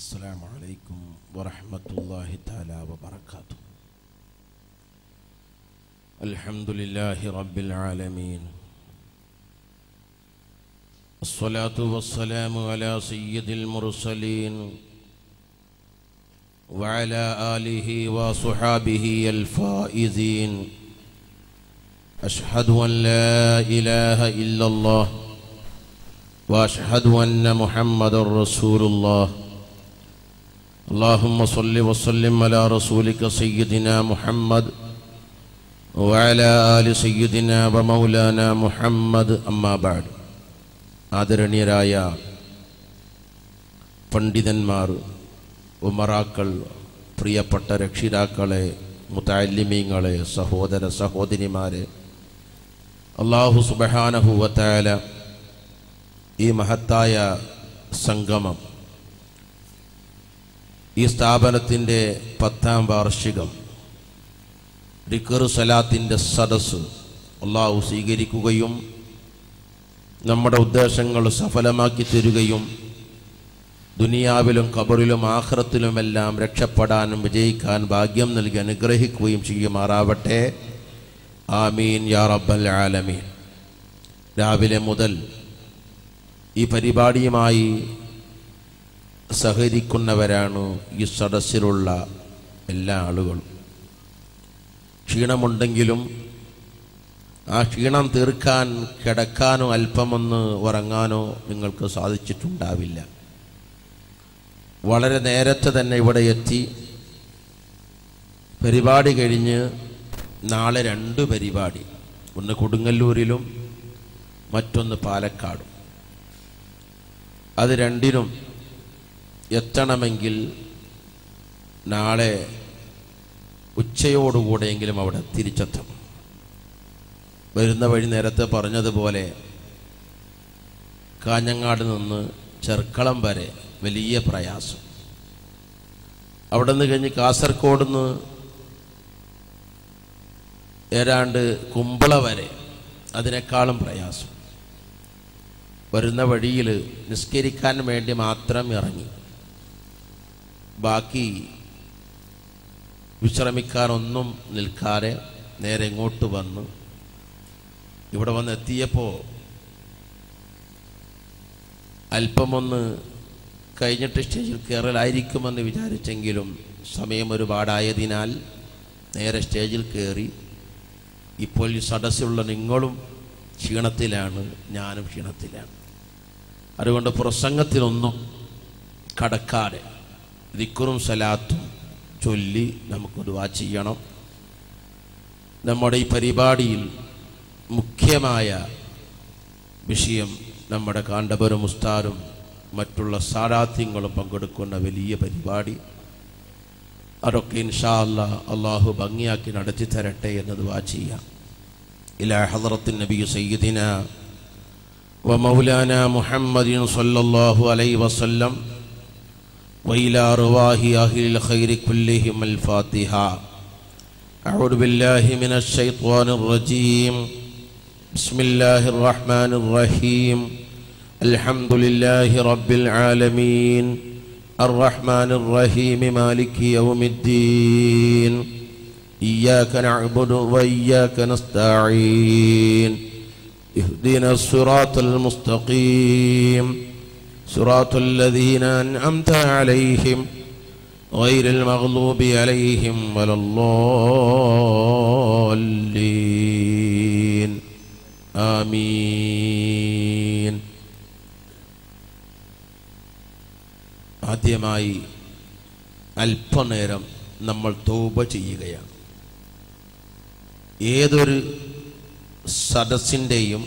السلام عليكم ورحمة الله تعالى وبركاته. الحمد لله رب العالمين، الصلاة والسلام على سيد المرسلين وعلى آله وصحابه الفائزين. أشهد أن لا إله إلا الله وأشهد أن محمد رسول الله. اللهم صل وسلم على رسولك سيدنا محمد وعلى آل سيدنا ومولانا محمد. أما بعد. ആദരണീയരായ പണ്ഡിതന്മാർ, ഉമറാക്കൾ, പ്രിയപ്പെട്ട രക്ഷിതാക്കളെ, മുതഅല്ലിമീങ്ങളെ, സഹോദര സഹോദരിമാരെ, അല്ലാഹു സുബ്ഹാനഹു വ തആല ഈ മഹത്തായ സംഗമം, ഈ സ്ഥാപനത്തിൻ്റെ 10ാം വാർഷികം, ദിക്ർ സലാത്തിൻ്റെ സദസ്സ് അല്ലാഹു സ്വീകരിക്കുകയും നമ്മുടെ ഉദ്ദേശങ്ങൾ സഫലമാക്കി തരുകയും ദുനിയാവിലും ഖബറിലും ആഖിറത്തിലുമെല്ലാം രക്ഷപ്പെടാനും വിജയിക്കാൻ ഭാഗ്യം നൽകി അനുഗ്രഹിക്കുകയും ചെയ്യുമാറാവട്ടെ. ആമീൻ യാ റബ്ബൽ ആലമീൻ. രാവിലെ മുതൽ ഈ പരിപാടിയുമായി സഹകരിക്കുന്നവരാണ് ഈ സദസ്സിലുള്ള എല്ലാ ആളുകളും. ക്ഷീണമുണ്ടെങ്കിലും ആ ക്ഷീണം തീർക്കാൻ കിടക്കാനോ അല്പമൊന്ന് ഉറങ്ങാനോ നിങ്ങൾക്ക് സാധിച്ചിട്ടുണ്ടാവില്ല. വളരെ നേരത്തെ തന്നെ ഇവിടെ എത്തി പരിപാടി കഴിഞ്ഞ് നാളെ 2 പരിപാടി, ഒന്ന് കൊടുങ്ങല്ലൂരിലും മറ്റൊന്ന് പാലക്കാടും. അത് രണ്ടിനും എത്തണമെങ്കിൽ നാളെ ഉച്ചയോടുകൂടെയെങ്കിലും അവിടെ തിരിച്ചെത്തണം. വരുന്ന വഴി നേരത്തെ പറഞ്ഞതുപോലെ കാഞ്ഞങ്ങാട് നിന്ന് ചെർക്കളം വരെ വലിയ പ്രയാസം, അവിടെ നിന്ന് കഴിഞ്ഞ് കാസർഗോഡ് നിന്ന് ഏതാണ്ട് കുമ്പള വരെ അതിനേക്കാളും പ്രയാസം. വരുന്ന വഴിയിൽ നിസ്കരിക്കാൻ വേണ്ടി മാത്രം ഇറങ്ങി, ബാക്കി വിശ്രമിക്കാനൊന്നും നിൽക്കാതെ നേരെ ഇങ്ങോട്ട് വന്ന് ഇവിടെ വന്നെത്തിയപ്പോൾ അല്പമൊന്ന് കഴിഞ്ഞിട്ട് സ്റ്റേജിൽ കയറലായിരിക്കുമെന്ന് വിചാരിച്ചെങ്കിലും സമയം ഒരുപാടായതിനാൽ നേരെ സ്റ്റേജിൽ കയറി. ഇപ്പോൾ ഈ സദസ്സിലുള്ള നിങ്ങളും ക്ഷീണത്തിലാണ്, ഞാനും ക്ഷീണത്തിലാണ്. അതുകൊണ്ട് പ്രസംഗത്തിനൊന്നും കടക്കാതെ ദിക്റും സലാത്തും ചൊല്ലി നമുക്ക് ദുആ ചെയ്യണം. നമ്മുടെ ഈ പരിപാടിയിൽ മുഖ്യമായ വിഷയം നമ്മുടെ കാന്തപുരം ഉസ്താദും മറ്റുള്ള സാദാത്യങ്ങളും പങ്കെടുക്കുന്ന വലിയ പരിപാടി. അതൊക്കെ ഇൻഷാ അല്ലാഹ് അല്ലാഹു ഭംഗിയാക്കി നടത്തി തരട്ടെ എന്ന് ദുആ ചെയ്യാം. ഇലാ ഹളറത്തിൻ നബി സയ്യിദിനാ വ മൗലാനാ മുഹമ്മദിൻ സ്വല്ലല്ലാഹു അലൈഹി വസല്ലം وإلى أرواح أهل الخير كلهم الفاتحة. أعوذ بالله من الشيطان الرجيم. بسم الله الرحمن الرحيم. الحمد لله رب العالمين الرحمن الرحيم مالك يوم الدين. إياك نعبد وإياك نستعين. اهدنا الصراط المستقيم صراط الذين أنعمت عليهم غير المغضوب عليهم ولا الضالين. ആമീൻ. ആദ്യമായി അല്പനേരം നമ്മൾ തൗബ ചെയ്യുകയാണ്. ഏതൊരു സദസ്സിൻ്റെയും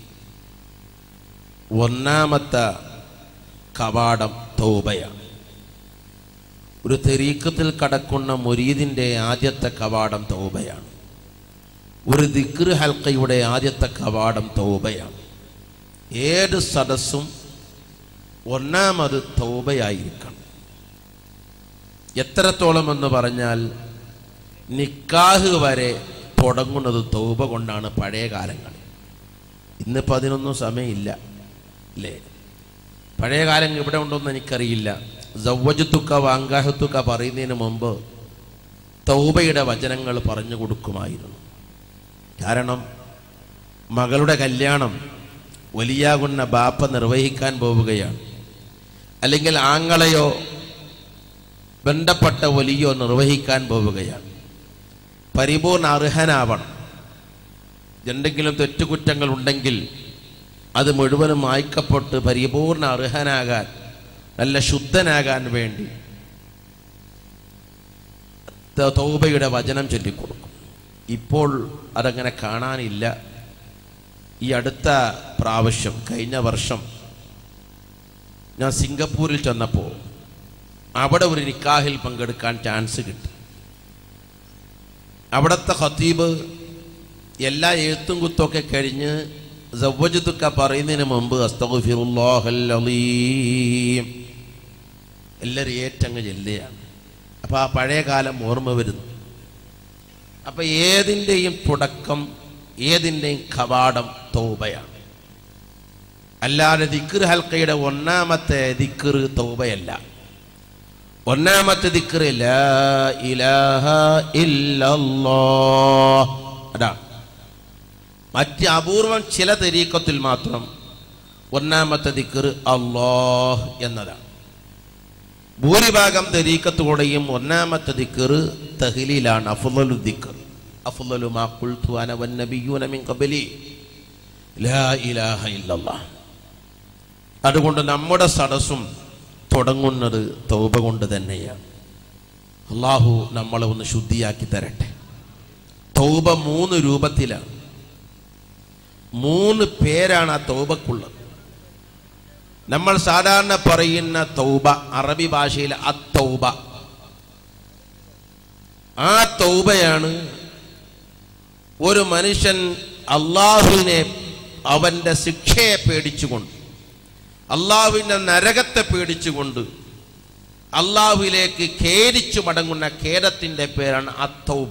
ഒന്നാമത്തെ കവാടം തൗബയാണ്. ഒരു തരീഖത്തിൽ കടക്കുന്ന മുരീദിൻ്റെ ആദ്യത്തെ കവാടം തൗബയാണ്. ഒരു ദിക്ർ ഹൽക്കയുടെ ആദ്യത്തെ കവാടം തൗബയാണ്. ഏത് സദസ്സും ഒന്നാമത് തൗബയായിരിക്കണം. എത്രത്തോളം എന്ന് പറഞ്ഞാൽ നിക്കാഹ് വരെ തുടങ്ങുന്നത് തൗബ കൊണ്ടാണ് പഴയ കാലങ്ങളിൽ. ഇന്നിപ്പോൾ അതിനൊന്നും സമയമില്ല അല്ലേ? പഴയ കാലം ഇവിടെ ഉണ്ടോയെന്ന് എനിക്കറിയില്ല. സവ്വജതുക വഅൻകഹതുക പറയുന്നതിന് മുമ്പ് തൗബയുടെ വചനങ്ങൾ പറഞ്ഞു കൊടുക്കുമായിരുന്നു. കാരണം മകളുടെ കല്യാണം വലിയാകുന്ന ബാപ്പ നിർവഹിക്കാൻ പോവുകയാണ്, അല്ലെങ്കിൽ ആങ്ങളെയോ ബന്ധപ്പെട്ട വലിയോ നിർവഹിക്കാൻ പോവുകയാണ്. പരിപൂർണ അർഹനാവണം. എന്തെങ്കിലും തെറ്റുകുറ്റങ്ങൾ ഉണ്ടെങ്കിൽ അത് മുഴുവനും മായ്ക്കപ്പെട്ട് പരിപൂർണ അർഹനാകാൻ, നല്ല ശുദ്ധനാകാൻ വേണ്ടി തൗബയുടെ വചനം ചൊല്ലിക്കൊടുക്കും. ഇപ്പോൾ അതങ്ങനെ കാണാനില്ല. ഈ അടുത്ത പ്രാവശ്യം, കഴിഞ്ഞ വർഷം ഞാൻ സിംഗപ്പൂരിൽ ചെന്നപ്പോൾ അവിടെ ഒരു നിക്കാഹിൽ പങ്കെടുക്കാൻ ചാൻസ് കിട്ടി. അവിടുത്തെ ഖതീബ് എല്ലാ എഴുത്തും കുത്തൊക്കെ കഴിഞ്ഞ് സവ്വജതുക പറയുന്നതിന് മുമ്പ് അസ്തഗ്ഫിറുല്ലാഹൽ അലീം എല്ലാവരും ഏറ്റങ്ങ് ചെല്ലുകയാണ്. അപ്പോൾ ആ പഴയ കാലം ഓർമ്മ വരുന്നു. അപ്പോൾ ഏതിൻ്റെയും തുടക്കം, ഏതിൻ്റെയും കവാടം തൗബയാണ്. അല്ലാതെ ദിക്ർ ഹൽക്കയുടെ ഒന്നാമത്തെ ദിക്ർ തൗബയല്ല. ഒന്നാമത്തെ ദിക്ർ ലാ ഇലാഹ ഇല്ലല്ലാഹ്, അതാണ്. മറ്റ് അപൂർവം ചില തരീഖത്തിൽ മാത്രം ഒന്നാമത്തെ ദിക്ർ അല്ലാഹ് എന്നതാണ്. ഭൂരിഭാഗം തരീഖത്തോടെയും ഒന്നാമത്തെ ദിക്ർ തഹ്ലീലാണ്. അഫ്ളലു ദിക്ർ അഫ്ളലു മാ ഖുൽതു അന വന്നബിയ്യൂന മിൻ ഖബ്ലി ലാ ഇലാഹ ഇല്ലല്ലാഹ്. അതുകൊണ്ട് നമ്മുടെ സദസ്സും തുടങ്ങുന്നത് തൗബ കൊണ്ട് തന്നെയാണ്. അള്ളാഹു നമ്മളെ ഒന്ന് ശുദ്ധിയാക്കി തരട്ടെ. തൗബ 3 രൂപത്തിലാണ്, 3 പേരാണ് ആ തൗബക്കുള്ളത്. നമ്മൾ സാധാരണ പറയുന്ന തൗബ അറബി ഭാഷയിൽ അത്തൗബ. ആ തൗബയാണ് ഒരു മനുഷ്യൻ അള്ളാഹുവിനെ, അവൻ്റെ ശിക്ഷയെ പേടിച്ചുകൊണ്ട്, അള്ളാഹുവിൻ്റെ നരകത്തെ പേടിച്ചുകൊണ്ട് അള്ളാഹുവിലേക്ക് ഖേദിച്ചു മടങ്ങുന്ന ഖേദത്തിൻ്റെ പേരാണ് അത്തൗബ.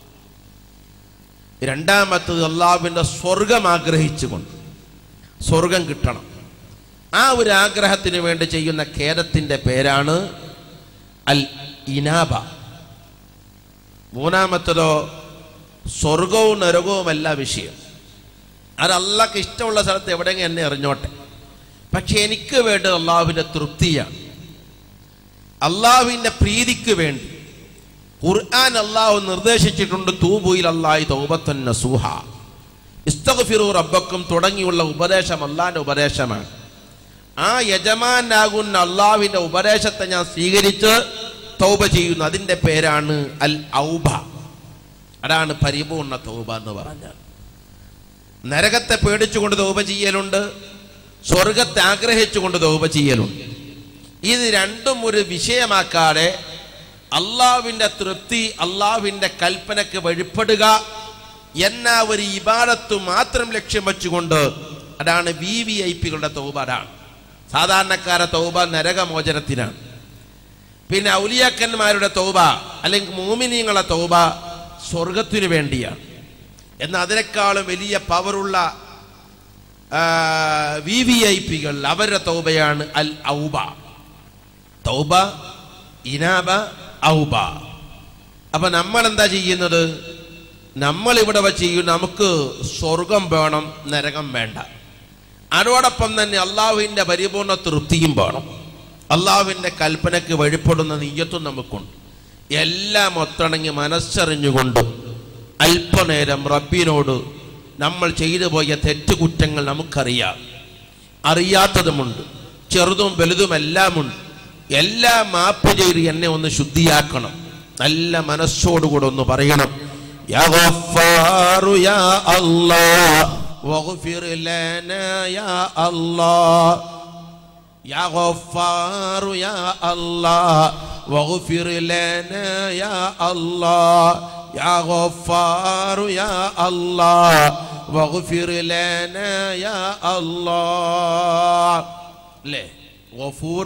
രണ്ടാമത്തത് അള്ളാഹുവിൻ്റെ സ്വർഗം ആഗ്രഹിച്ചുകൊണ്ട്, സ്വർഗം കിട്ടണം, ആ ഒരു ആഗ്രഹത്തിന് വേണ്ടി ചെയ്യുന്ന ഖേദത്തിൻ്റെ പേരാണ് അൽ ഇനാബ. മൂന്നാമത്തതോ സ്വർഗവും നരകവുമല്ല വിഷയം. അത് അള്ളാഹ്ക്ക് ഇഷ്ടമുള്ള സ്ഥലത്ത് എവിടെയെങ്കിലും എന്നെ എറിഞ്ഞോട്ടെ, പക്ഷെ എനിക്ക് വേണ്ടത് അള്ളാഹുവിൻ്റെ തൃപ്തിയാണ്, അള്ളാഹുവിൻ്റെ പ്രീതിക്ക് വേണ്ടി. ഖുർആൻ അള്ളാഹു നിർദ്ദേശിച്ചിട്ടുണ്ട്, തൂബു ഇലല്ലാഹി തൗബത്തൻ നസൂഹ, ഇസ്തഗ്ഫിറു റബ്ബക്കും തുടങ്ങിയുള്ള ഉപദേശം അള്ളാഹിൻ്റെ ഉപദേശമാണ്. ആ യജമാനാകുന്ന അള്ളാഹുവിൻ്റെ ഉപദേശത്തെ ഞാൻ സ്വീകരിച്ച് തൗബ ചെയ്യുന്നു. അതിൻ്റെ പേരാണ് അൽ ഔബ. അതാണ് പരിപൂർണ തൗബ എന്ന് പറഞ്ഞാൽ. നരകത്തെ പേടിച്ചുകൊണ്ട് തൗബ ചെയ്യലുണ്ട്, സ്വർഗത്തെ ആഗ്രഹിച്ചുകൊണ്ട് തൗബ ചെയ്യലുണ്ട്. ഇത് രണ്ടും ഒരു വിഷയമാക്കാതെ അള്ളാഹുവിൻ്റെ തൃപ്തി, അള്ളാഹുവിൻ്റെ കൽപ്പനയ്ക്ക് വഴിപ്പെടുക എന്ന ഒരു ഇബാദത്ത് മാത്രം ലക്ഷ്യം വെച്ചുകൊണ്ട്, അതാണ് VVIPകളുടെ തൗബ. അതാണ് സാധാരണക്കാരെ തൗബ നരകമോചനത്തിനാണ്. പിന്നെ ഔലിയാക്കന്മാരുടെ തൗബ അല്ലെങ്കിൽ മോമിനീങ്ങളെ തൗബ സ്വർഗത്തിനു വേണ്ടിയാണ്. എന്നാൽ അതിനേക്കാളും വലിയ പവറുള്ള VVIPകൾ, അവരുടെ തൗബയാണ് അൽ ഔബ. തൗബ, ഇനാബ, ഔബ. അപ്പൊ നമ്മൾ എന്താ ചെയ്യുന്നത്? നമ്മൾ ഇവിടെ ചെയ്യും, നമുക്ക് സ്വർഗം വേണം, നരകം വേണ്ട. അതോടൊപ്പം തന്നെ അള്ളാഹുവിൻ്റെ പരിപൂർണ തൃപ്തിയും വേണം, അള്ളാഹുവിൻ്റെ കൽപ്പനയ്ക്ക് വഴിപ്പെടുന്ന നിയ്യത്തും നമുക്കുണ്ട്. എല്ലാം ഒത്തിണങ്ങി മനസ്സറിഞ്ഞുകൊണ്ട് അല്പനേരം റബ്ബിനോട് നമ്മൾ ചെയ്തു പോയ തെറ്റുകുറ്റങ്ങൾ നമുക്കറിയാം, അറിയാത്തതുമുണ്ട്, ചെറുതും വലുതുമെല്ലാമുണ്ട്. എല്ലാം മാപ്പ് ചെയ്ത് എന്നെ ഒന്ന് ശുദ്ധിയാക്കണം. നല്ല മനസ്സോടുകൂടെ ഒന്ന് പറയണം, യാ ഗഫാറു യാ അല്ലാഹ് വഗ്ഫിർ ലനാ യാ അല്ലാഹ്, യാ ഗഫാറു യാ അല്ലാഹ് വഗ്ഫിർ ലനാ യാ അല്ലാഹ്, യാ ഗഫാറു യാ അല്ലാഹ് വഗ്ഫിർ ലനാ യാ അല്ലാഹ്. അല്ലേ? ഗഫൂർ,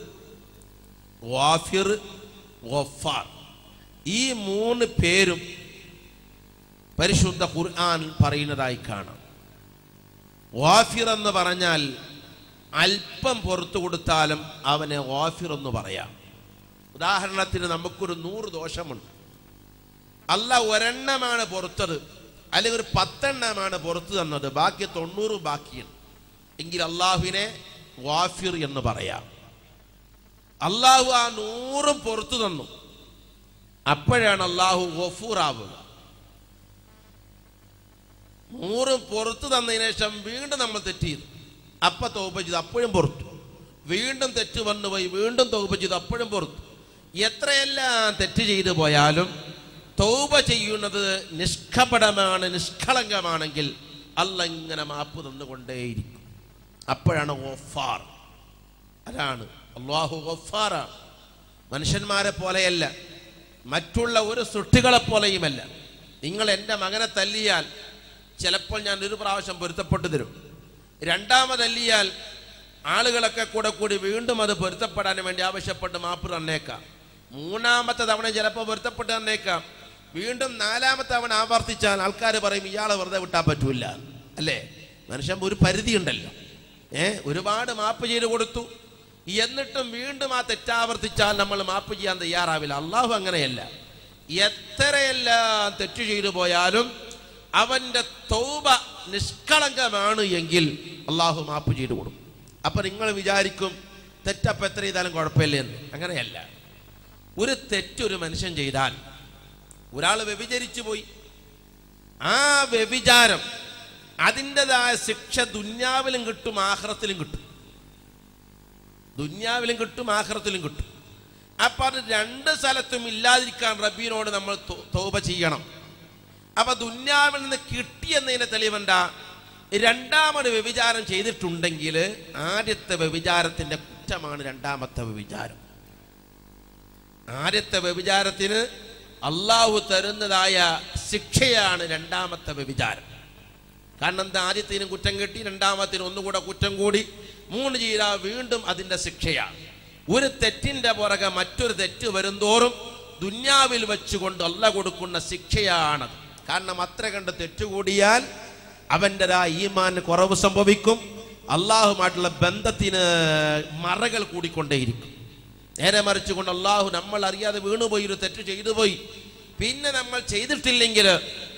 ഗാഫിർ, ഗഫാർ, ഈ 3 പേരും പരിശുദ്ധ ഖുർആൻ പറയുന്നതായി കാണാം. ഗാഫിർ എന്ന് പറഞ്ഞാൽ അല്പം പുറത്തു കൊടുത്താലും അവനെ ഗാഫിർ എന്ന് പറയാം. ഉദാഹരണത്തിന് നമുക്കൊരു 100 ദോഷമുണ്ട്, അല്ലാഹ് ഒരെണ്ണമാണ് പുറത്തത്, അല്ലെങ്കിൽ ഒരു 10 എണ്ണമാണ് പുറത്തു തന്നത്, ബാക്കി 90 ബാക്കിയാണ് എങ്കിൽ അള്ളാഹുവിനെ ഗാഫിർ എന്ന് പറയാം. അള്ളാഹു ആ 100 പുറത്തു തന്നു, അപ്പോഴാണ് അള്ളാഹു ഗഫൂർ ആവുക. 100 പുറത്തു തന്നതിന് ശേഷം വീണ്ടും നമ്മൾ തെറ്റ് ചെയ്തു, അപ്പം തൗബ ചെയ്ത് അപ്പോഴും പുറത്തു, വീണ്ടും തെറ്റ് വന്നുപോയി, വീണ്ടും തൗബ ചെയ്ത് അപ്പോഴും പുറത്തു. എത്രയെല്ലാം തെറ്റ് ചെയ്തു പോയാലും തൗബ ചെയ്യുന്നത് നിഷ്കപടമാണ്, നിഷ്കളങ്കമാണെങ്കിൽ അല്ലാഹ് ഇങ്ങനെ മാപ്പ് തന്നുകൊണ്ടേയിരിക്കും. അപ്പോഴാണ് ഗഫാർ. അതാണ് അല്ലാഹു ഗഫാറാണ്. മനുഷ്യന്മാരെ പോലെയല്ല, മറ്റുള്ള ഒരു സൃഷ്ടികളെ പോലെയുമല്ല. നിങ്ങൾ എൻ്റെ മകനെ തല്ലിയാൽ ചിലപ്പോൾ ഞാൻ 1 പ്രാവശ്യം പൊരുത്തപ്പെട്ടു തരും, രണ്ടാമതല്ലിയാൽ ആളുകളൊക്കെ കൂടി വീണ്ടും അത് പൊരുത്തപ്പെടാൻ വേണ്ടി ആവശ്യപ്പെട്ട് മാപ്പ് തന്നേക്കാം. 3-ാമത്തെ തവണ ചിലപ്പോൾ പൊരുത്തപ്പെട്ട് തന്നേക്കാം. വീണ്ടും 4-ാമത്തെ തവണ ആവർത്തിച്ചാൽ ആൾക്കാർ പറയും ഇയാളെ വെറുതെ വിട്ടാൽ പറ്റൂല, അല്ലേ? മനുഷ്യൻ ഒരു പരിധി ഉണ്ടല്ലോ. ഒരുപാട് മാപ്പ് ചെയ്ത് കൊടുത്തു, എന്നിട്ടും വീണ്ടും ആ തെറ്റാവർത്തിച്ചാൽ നമ്മൾ മാപ്പ് ചെയ്യാൻ തയ്യാറാവില്ല. അള്ളാഹു അങ്ങനെയല്ല. എത്രയെല്ലാം തെറ്റ് ചെയ്തു പോയാലും അവൻ്റെ തൗബ നിഷ്കളങ്കമാണ് എങ്കിൽ അള്ളാഹു മാപ്പ് ചെയ്തു കൊടുക്കും. അപ്പം നിങ്ങൾ വിചാരിക്കും തെറ്റപ്പം എത്ര ചെയ്താലും കുഴപ്പമില്ല എന്ന്. അങ്ങനെയല്ല. ഒരു തെറ്റൊരു മനുഷ്യൻ ചെയ്താൽ, ഒരാൾ വ്യഭിചരിച്ചു പോയി, ആ വ്യഭിചാരം അതിൻ്റെതായ ശിക്ഷ ദുന്യാവിലും കിട്ടും, ആഖിറത്തിലും കിട്ടും. ദുന്യാവിലും കിട്ടും, ആഖിറത്തിലും കിട്ടും. അപ്പം അത് 2 സ്ഥലത്തും ഇല്ലാതിരിക്കാൻ റബ്ബിനോട് നമ്മൾ തൗബ ചെയ്യണം. അപ്പം ദുന്യാവിൽ നിന്ന് കിട്ടിയെന്നതിൻ്റെ തെളിവെന്താ? 2ാമത് വ്യഭിചാരം ചെയ്തിട്ടുണ്ടെങ്കിൽ ആദ്യത്തെ വ്യഭിചാരത്തിൻ്റെ കുറ്റമാണ് 2ാമത്തെ വ്യഭിചാരം. ആദ്യത്തെ വ്യഭിചാരത്തിന് അള്ളാഹു തരുന്നതായ ശിക്ഷയാണ് 2ാമത്തെ വ്യഭിചാരം. കാരണം എന്താ? ആദ്യത്തിനും കുറ്റം കിട്ടി, 2ാമത്തിന് ഒന്നുകൂടെ കുറ്റം കൂടി, 3 ചെയ്താൽ വീണ്ടും അതിൻ്റെ ശിക്ഷയാണ്. ഒരു തെറ്റിൻ്റെ പുറകെ മറ്റൊരു തെറ്റ് വരുന്തോറും ദുന്യാവിൽ വെച്ചുകൊണ്ട് അള്ളാഹ് കൊടുക്കുന്ന ശിക്ഷയാണത്. കാരണം അത്ര കണ്ട് തെറ്റുകൂടിയാൽ അവൻ്റെതായ ഈമാന് കുറവ് സംഭവിക്കും, അള്ളാഹുമായിട്ടുള്ള ബന്ധത്തിന് മറകൾ കൂടിക്കൊണ്ടേയിരിക്കും. നേരെ മറിച്ചുകൊണ്ട് അള്ളാഹു നമ്മൾ അറിയാതെ വീണുപോയി, ഒരു തെറ്റ് ചെയ്തു പോയി, പിന്നെ നമ്മൾ ചെയ്തിട്ടില്ലെങ്കിൽ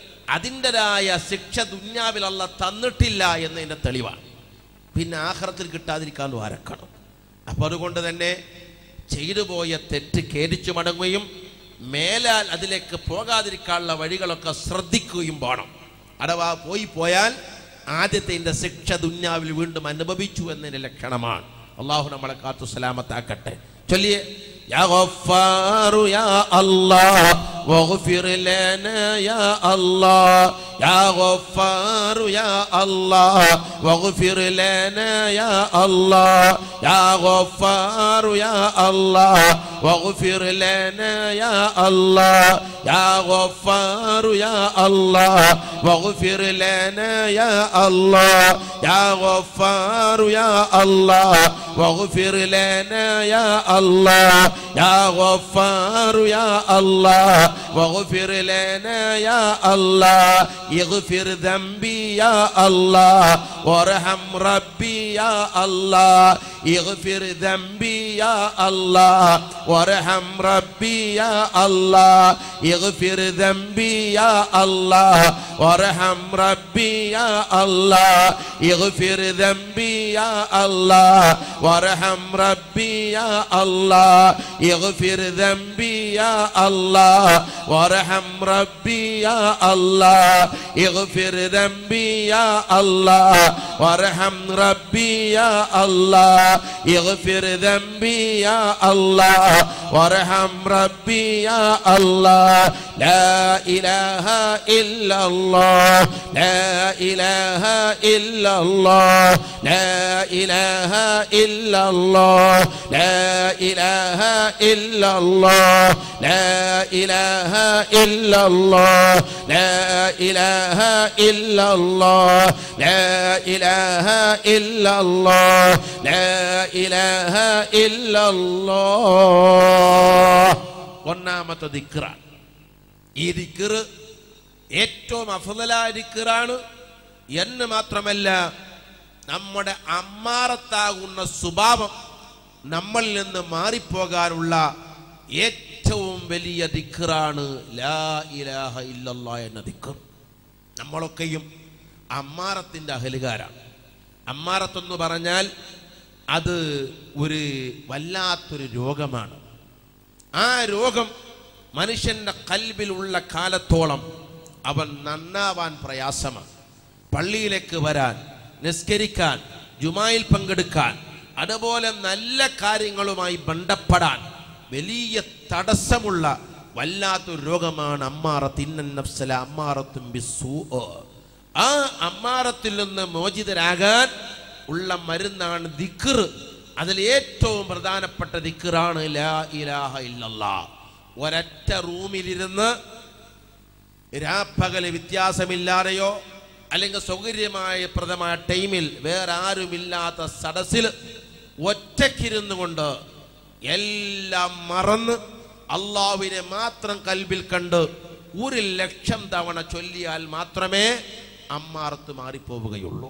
അതിൻ്റെതായ ശിക്ഷ ദുന്യാവിൽ അള്ളാഹ് തന്നിട്ടില്ല എന്നതിൻ്റെ തെളിവാണ്. പിന്നെ ആഖിറത്തിൽ കിട്ടാതിരിക്കാൻ ദ്വാരക്കണം. അപ്പം അതുകൊണ്ട് തന്നെ ചെയ്തു പോയ തെറ്റ് ഖേദിച്ചു മടങ്ങുകയും മേലാൽ അതിലേക്ക് പോകാതിരിക്കാനുള്ള വഴികളൊക്കെ ശ്രദ്ധിക്കുകയും വേണം. അഥവാ പോയാൽ ആദ്യത്തെ ശിക്ഷ ദുന്യാവിൽ വീണ്ടും അനുഭവിച്ചു എന്നതിൻ്റെ ലക്ഷണമാണ്. അള്ളാഹു നമ്മളെ കാത്തു സലാമത്താക്കട്ടെ. ചൊല്ലിയേ യാ ഗഫാറു യാ അല്ലാഹ് വഗ്ഫിർ ലനാ യാ അല്ലാഹ്, യാ ഗഫാറു യാ അല്ലാഹ് വഗ്ഫിർ ലനാ യാ അല്ലാഹ്, യാ ഗഫാറു യാ അല്ലാഹ് വഗ്ഫിർ ലനാ യാ അല്ലാഹ്, യാ ഗഫാറു യാ അല്ലാഹ് വഗ്ഫിർ ലനാ യാ അല്ലാഹ്, യാ ഗഫാറു യാ അല്ലാഹ് വഗ്ഫിർ ലനാ യാ അല്ലാഹ്, യാ ഗഫാറു യാ അല്ലാഹ് വഗ്ഫിർ ലനാ യാ അല്ലാഹ്, ഇഗ്ഫിർ ദംബി യാ അല്ലാഹ് വർഹം റബ്ബി യാ അല്ലാഹ്, ഇഗ്ഫിർ ദംബി യാ അല്ലാഹ് വർഹം റബ്ബി യാ അല്ലാഹ്, ഇഗ്ഫിർ ദംബി യാ അല്ലാഹ് വർഹം റബ്ബി യാ അല്ലാഹ്, ഇഗ്ഫിർ ദംബി യാ അല്ലാഹ് വർഹം റബ്ബി യാ അല്ലാഹ്, ഇഗ്ഫിർ ദംബി യാ അല്ലാഹ് വർഹം റബ്ബി യാ അല്ലാഹ്, ഇഗ്ഫിർ ദംബി യാ അല്ലാഹ് വർഹം റബ്ബി യാ അല്ലാഹ്, ഇഗ്ഫിർ ദംബി യാ അല്ലാഹ് വർഹം റബ്ബി യാ അല്ലാഹ്. ലാ ഇലാഹ ഇല്ലല്ലാഹ്, ലാ ഇലാഹ ഇല്ലല്ലാഹ്, ലാ ഇലാഹ ഇല്ലല്ലാഹ്, ലാ ഇലാഹ ഇല്ലല്ലാഹ്, ലാ ഇലാഹ ഇല്ലല്ലാഹ്, ലാ ഇലാഹ ഇല്ലല്ലാഹ്, ലാ ഇലാഹ ഇല്ലല്ലാഹ്, ലാ ഇലാഹ ഇല്ലല്ലാഹ്. 1ാമത്തെ ദിക്റാണ്. ഈ ദിക്ർ ഏറ്റവും അഫ്ളലായ ദിക്റാണ് എന്ന് മാത്രമല്ല നമ്മുടെ അമ്മാറത്താകുന്ന സ്വഭാവം നമ്മളിൽ നിന്ന് മാറിപ്പോകാനുള്ള ഏറ്റവും വലിയ ദിക്റാണ് ലാ ഇലാഹ ഇല്ലല്ലാഹ് എന്ന ദിക്ർ. നമ്മളൊക്കെയും അമ്മാറത്തിൻ്റെ അഹലുകാരാണ്. അമ്മാറത്തെന്ന് പറഞ്ഞാൽ അത് ഒരു വല്ലാത്തൊരു രോഗമാണ്. ആ രോഗം മനുഷ്യൻ്റെ കൽബിലുള്ള കാലത്തോളം അവൻ നന്നാവാൻ പ്രയാസമാണ്. പള്ളിയിലേക്ക് വരാൻ, നിസ്കരിക്കാൻ, ജുമായിൽ പങ്കെടുക്കാൻ, അതുപോലെ നല്ല കാര്യങ്ങളുമായി ബന്ധപ്പെടാൻ വലിയ തടസ്സമുള്ള വല്ലാത്തൊരു രോഗമാണ് അമ്മാറത്ത്. ഇന്നൻ നഫ്സല അമ്മാറത്തും ബിസ്സൂഅ്. ആ അമ്മാറത്തിൽ നിന്ന് മോചിതരാകാൻ ഉള്ള മരുന്നാണ് ദിക്ർ. അതിൽ ഏറ്റവും പ്രധാനപ്പെട്ട ദിക്റാണ് ലാ ഇലാഹ ഇല്ലല്ലാഹ്. ഒരൊറ്റ റൂമിലിരുന്ന് രാപ്പകല് വ്യത്യാസമില്ലാതെയോ അല്ലെങ്കിൽ സൗകര്യമായ പ്രദമായ ടൈമിൽ വേറെ ആരുമില്ലാത്ത സദസ്സിൽ ഒറ്റക്കിരുന്നു കൊണ്ട് എല്ലാം മറന്ന് അള്ളാഹുവിനെ മാത്രം കൽബിൽ കണ്ട് 1,00,000 തവണ ചൊല്ലിയാൽ മാത്രമേ അമ്മാറത്ത് മാറിപ്പോവുകയുള്ളൂ.